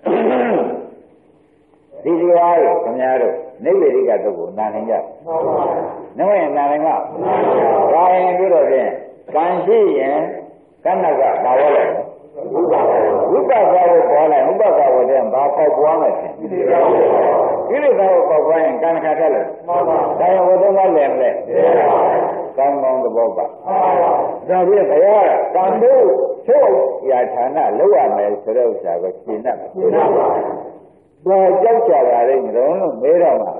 ဒီတရားကိုခင်ဗျားတို့နိဗ္ဗေဒိကတုတ်ကိုနားနိုင်ကြ။နှမရင်နားနိုင်မှာ။ဒါရင်တို့တော့ဖြင့်ကံရှိရင်ကဏ္ဍကဘာဝလဲ။ဝိပဿနာကိုပေါ်လိုက်ဥပက္ခဝတ္တဘာပေါက်ပွားမယ်ဖြင့်ကိလေသာကိုပေါက်ပွားရင်ကံခါတတ်လို့ဒါရင်ဝိသုံးပါးလည်းမလဲကောင်းကောင်းသဘောပါဒါဖြင့်ဘုရားကံတို့ချုပ်ရာဌာနလောက်ရမယ်ဆိုတဲ့ဥစ္စာကိုရှင်းတတ်ပါဘာကြောက်ကြတာလဲမလို့မဲတော့မှာ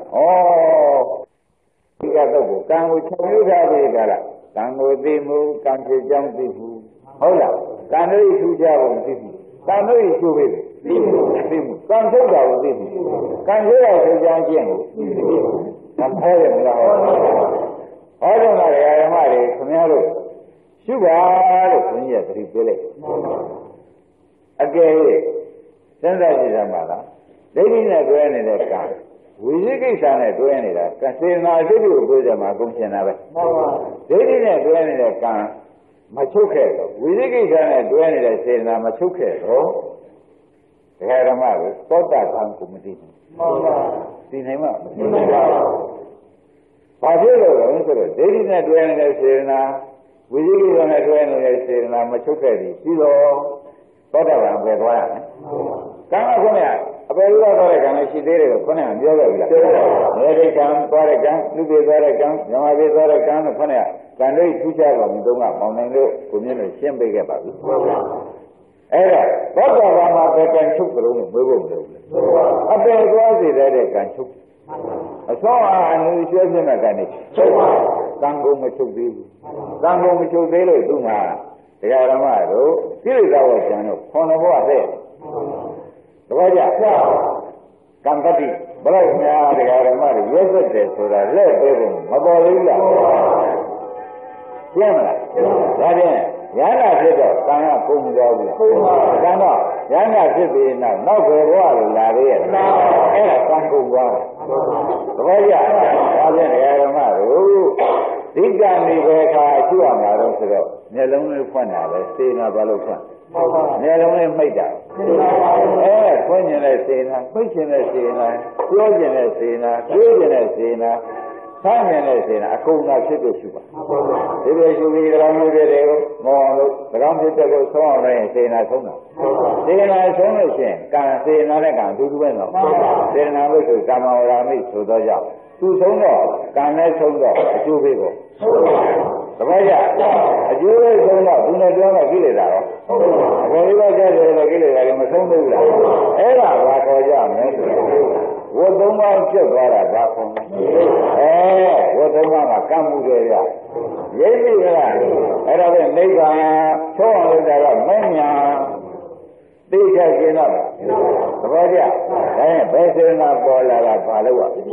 ဒီကတော့ကံကိုချုပ်ယူထားပြီကလားကံကိုသိမှုကံဖြစ်ကြောင်းသိမှုဟုတ်လားကံတို့ထူးခြားပုံသိမှုကံတို့ကျိုးပြီသိမှုကံထုတ်တာကိုသိမှုကံထုတ်တာဆိုကြောင်းကျင့်ကိုမခေါ်ရမလားဟောတော့ငါဓမ္မတွေခင်ဗျားတို့ရှုပါလို့ဘုန်းကြီးကသတိပေးလိုက်အကယ်၍စဉ်းစားကြည့်ရမှာလားဒိဋ္ဌိနဲ့တွဲနေတဲ့ကံဝိသိကိစ္စနဲ့တွဲနေတာကစေနာအစိတ်ကိုကိုယ်ကြမှာကုန်ရှင်တာပဲမှန်ပါဒိဋ္ဌိနဲ့တွဲနေတဲ့ကံမချုပ်ခဲ့တော့ဝိသိကိစ္စနဲ့တွဲနေတဲ့စေနာမချုပ်ခဲ့တော့တရားဓမ္မကိုသောတာပန်ကိုမသိဘူးမှန်ပါသိနိုင်မှာမသိနိုင်ပါဘူးဘာဖြစ်လို့လဲဆိုတော့ဒိဋ္ဌိနဲ့တွဲနေတဲ့စေနာဝိသိကိစ္စနဲ့တွဲနေတဲ့စေနာမချုပ်ခဲ့ပြီပြီးတော့သောတာပန်ပဲသွားရမယ်ကံကခုနကအပေလို့တော့တဲ့ကံလည်းရှိသေးတယ်ခုနကပြောခဲ့ပြီလားမေရိကံသွားတဲ့ကံလူပြေသွားတဲ့ကံမြမပြေသွားတဲ့ကံလို့ခုနကကံတို့ထူးခြားတော်မူတော့ကမောင်နိုင်လို့ကိုမြင့်လို့ရှင်းပေးခဲ့ပါပြီအဲ့ဒါသောတာပန်မှာပဲကံချုပ်ကြလို့မွေးဖို့မလိုဘူးအပေသွားစေတဲ့ကံချုပ်အစောအနုရွှဲဖြစ်မဲ့ကံနေချုပ်ပါကံကုန်မချုပ်သေးဘူးကံကုန်မချုပ်သေးလို့သူ့မှာတရားဓမ္မတို့ကိလေသာဝကျန်တို့ခွန်တော်ဘဝတဲ့တပည့်ကြကံတတိဘယ်လိုများတရားဓမ္မတွေရွတ်သက်တယ်ဆိုတာလက်ပေးဖို့မပေါ်ဘူးလားရှင်းမလားဒါဖြင့်ရဟနာဖြစ်တော့ကံကကုန်မတော်ဘူးကံတော့ရဟနာဖြစ်ပြီးနောက်ဘယ်ဘဝလို့လာသေးရဲ့အဲ့ဒါကံကုန်သွားတယ်တပည့်ကြဒါဖြင့်တရားဓမ္မတို့ဒီကံဒီဘယ်ခါရှိရမှာတော့ဆိုတော့မျက်လုံးလေးဖွင့်တာပဲစေနာဘာလို့ဖွင့်မျက်လုံးလေးမိတ်တာဖွင့်ခြင်းနဲ့စေနာပိတ်ခြင်းနဲ့စေနာပြောခြင်းနဲ့စေနာတွေးခြင်းနဲ့စေနာဆန်းခြင်းနဲ့စေနာအကုန်သာဖြစ်လို့ရှိပါဒီလိုရှိပြီးကြောင်မျိုးတွေကိုမောအောင်လို့ကြောင်ဖြစ်တဲ့ကိုဆုံးအောင်လည်းစေနာဆုံးတာစေနာဆုံးလို့ရှိရင်ကံစေနာနဲ့ကံအတူတူပဲနော်စေနာလို့ဆိုကာမဝရမိဆိုတော့ကြောင့်သူဆုံးတော့ကံနဲ့ဆုံးတော့အကျိုးပေးဖို့တပည့်ကြအကျိုးပေးဆုံးတော့သူနဲ့ပြောတော့ကိလေသာတော့ဘယ်လိုလဲကြတယ်လို့ကိလေသာတွေမဆုံးဘူးလားအဲ့ဒါဘာခေါ်ကြမလဲဆိုတော့ဝတ်သုံးပါးပြတ်သွားတာဘာခေါ်ဝတ်သုံးပါးမှာကံမှုတွေရရိပ်ပြီလားအဲ့ဒါပဲနိဗ္ဗာန်ချောအောင်လုပ်တာကမဉ္ဇဏ်သိချကျင်တော့သဘောကျဒါရင်ဘယ်စေနာပေါ်လာတာဘာလို့ခင်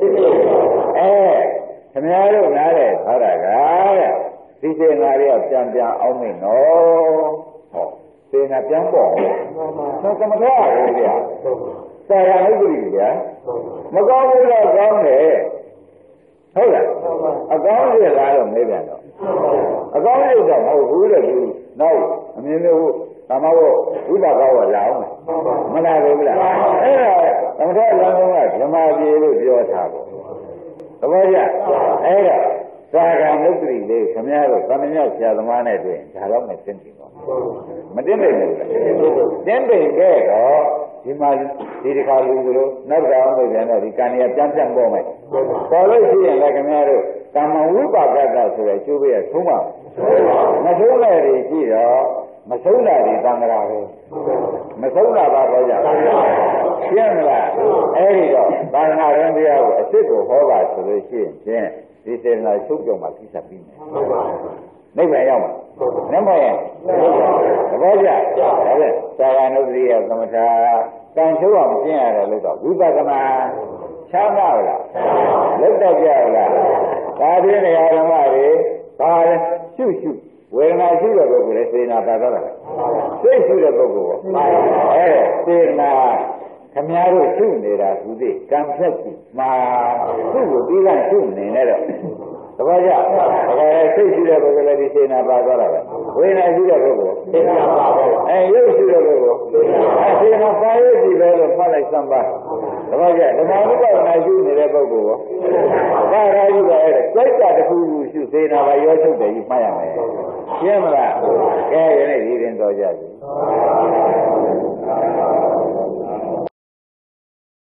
ဗျားတို့နားတဲ့ထားတာကဒီစေနာတွေကပြန်အောင်မင်းနော်ဟောစေနာပြန်ပေါ်တော့သမထရဘူးဗျာသာရဏုပ္ပတိဗျာမကောင်းဘူးတော့ကောင်းတယ်ဟုတ်လားအကောင်းကြီးလားတော့မေးပြန်တော့အကောင်းကြီးတော့မဟုတ်ဘူးတဲ့သူနောက်အမြင်မျိုးသမ္မာဝဝိပါကဝလာအောင်မလားဘူးလားအဲ့ဒါသမထလမ်းကဓမ္မပြေလို့ပြောထားပေါ့သဘောကျအဲ့ဒါသာဂံမုတ်တိလေးခမည်းတော်သမညဆရာသမားနဲ့တွေ့ဒါတော့မသိဘူးပေါ့မတင်နိုင်ဘူးလားတင်ပိန်ခဲ့တော့ဒီမှာဒီတစ်ခါလူတို့နောက်တစ်ခါအောင်လို့ပြန်တော့ဒီကံရပြန်ပေါ်မယ်ပေါ်လို့ရှိရင်လည်းခမည်းတော်ကာမဝိပါကတဆိုတဲ့ကျိုးပေးရဆုံးပါမဆုံးလည်းရှိတော့မဆုံးတာဒီသံဃာပဲမဆုံးတာပါတော့ကြရှင်းမလားအဲ့ဒီတော့ဘာသာရင်တရားကိုအစ်စ်ကိုဟောပါဆိုလို့ရှိရင်ဒီစေနာချုပ်ကြောင်မှာကိစ္စပြီးမယ်နိဗ္ဗာန်ရောက်မှာနမယသဘောကျဒါဖြင့်သာဂနုပ္ပရိယသမထကံချုပ်အောင်ကျင့်ရတယ်လို့တော့ဝိပဿနာချမ်းသာလားလက်တော့ကြလားဒါဖြင့်ဓမ္မတွေဘာရှုဝေဒနာရှိတဲ့ပုဂ္ဂိုလ်လည်းစေနာပါတော့တယ်စိတ်ရှိတဲ့ပုဂ္ဂိုလ်ကစေနာခမည်းတော်ရှုနေတာသူသိကံဖြတ်ပြီမှာသူ့ကိုပြီးကရှုနေနေတော့တပည့်ကြစိတ်ရှိတဲ့ပုဂ္ဂိုလ်လည်းဒီစေနာပါတော့တယ်ဝေဒနာရှိတဲ့ပုဂ္ဂိုလ်စေနာပါတော့ရုပ်ရှိတဲ့ပုဂ္ဂိုလ်စေနာပါရရှိပဲလို့မှတ်လိုက်စမ်းပါတပည့်ကြဓမ္မဥပဒနာရှုနေတဲ့ပုဂ္ဂိုလ်ကဘာသာရှိတဲ့စိတ်ကတစ်ခုခုရှုစေနာပါရောချုပ်တယ်ကြီးမှတ်ရမယ်ရှင်းမလားကဲယနေ့ဒီရင်တော်ကြပြီ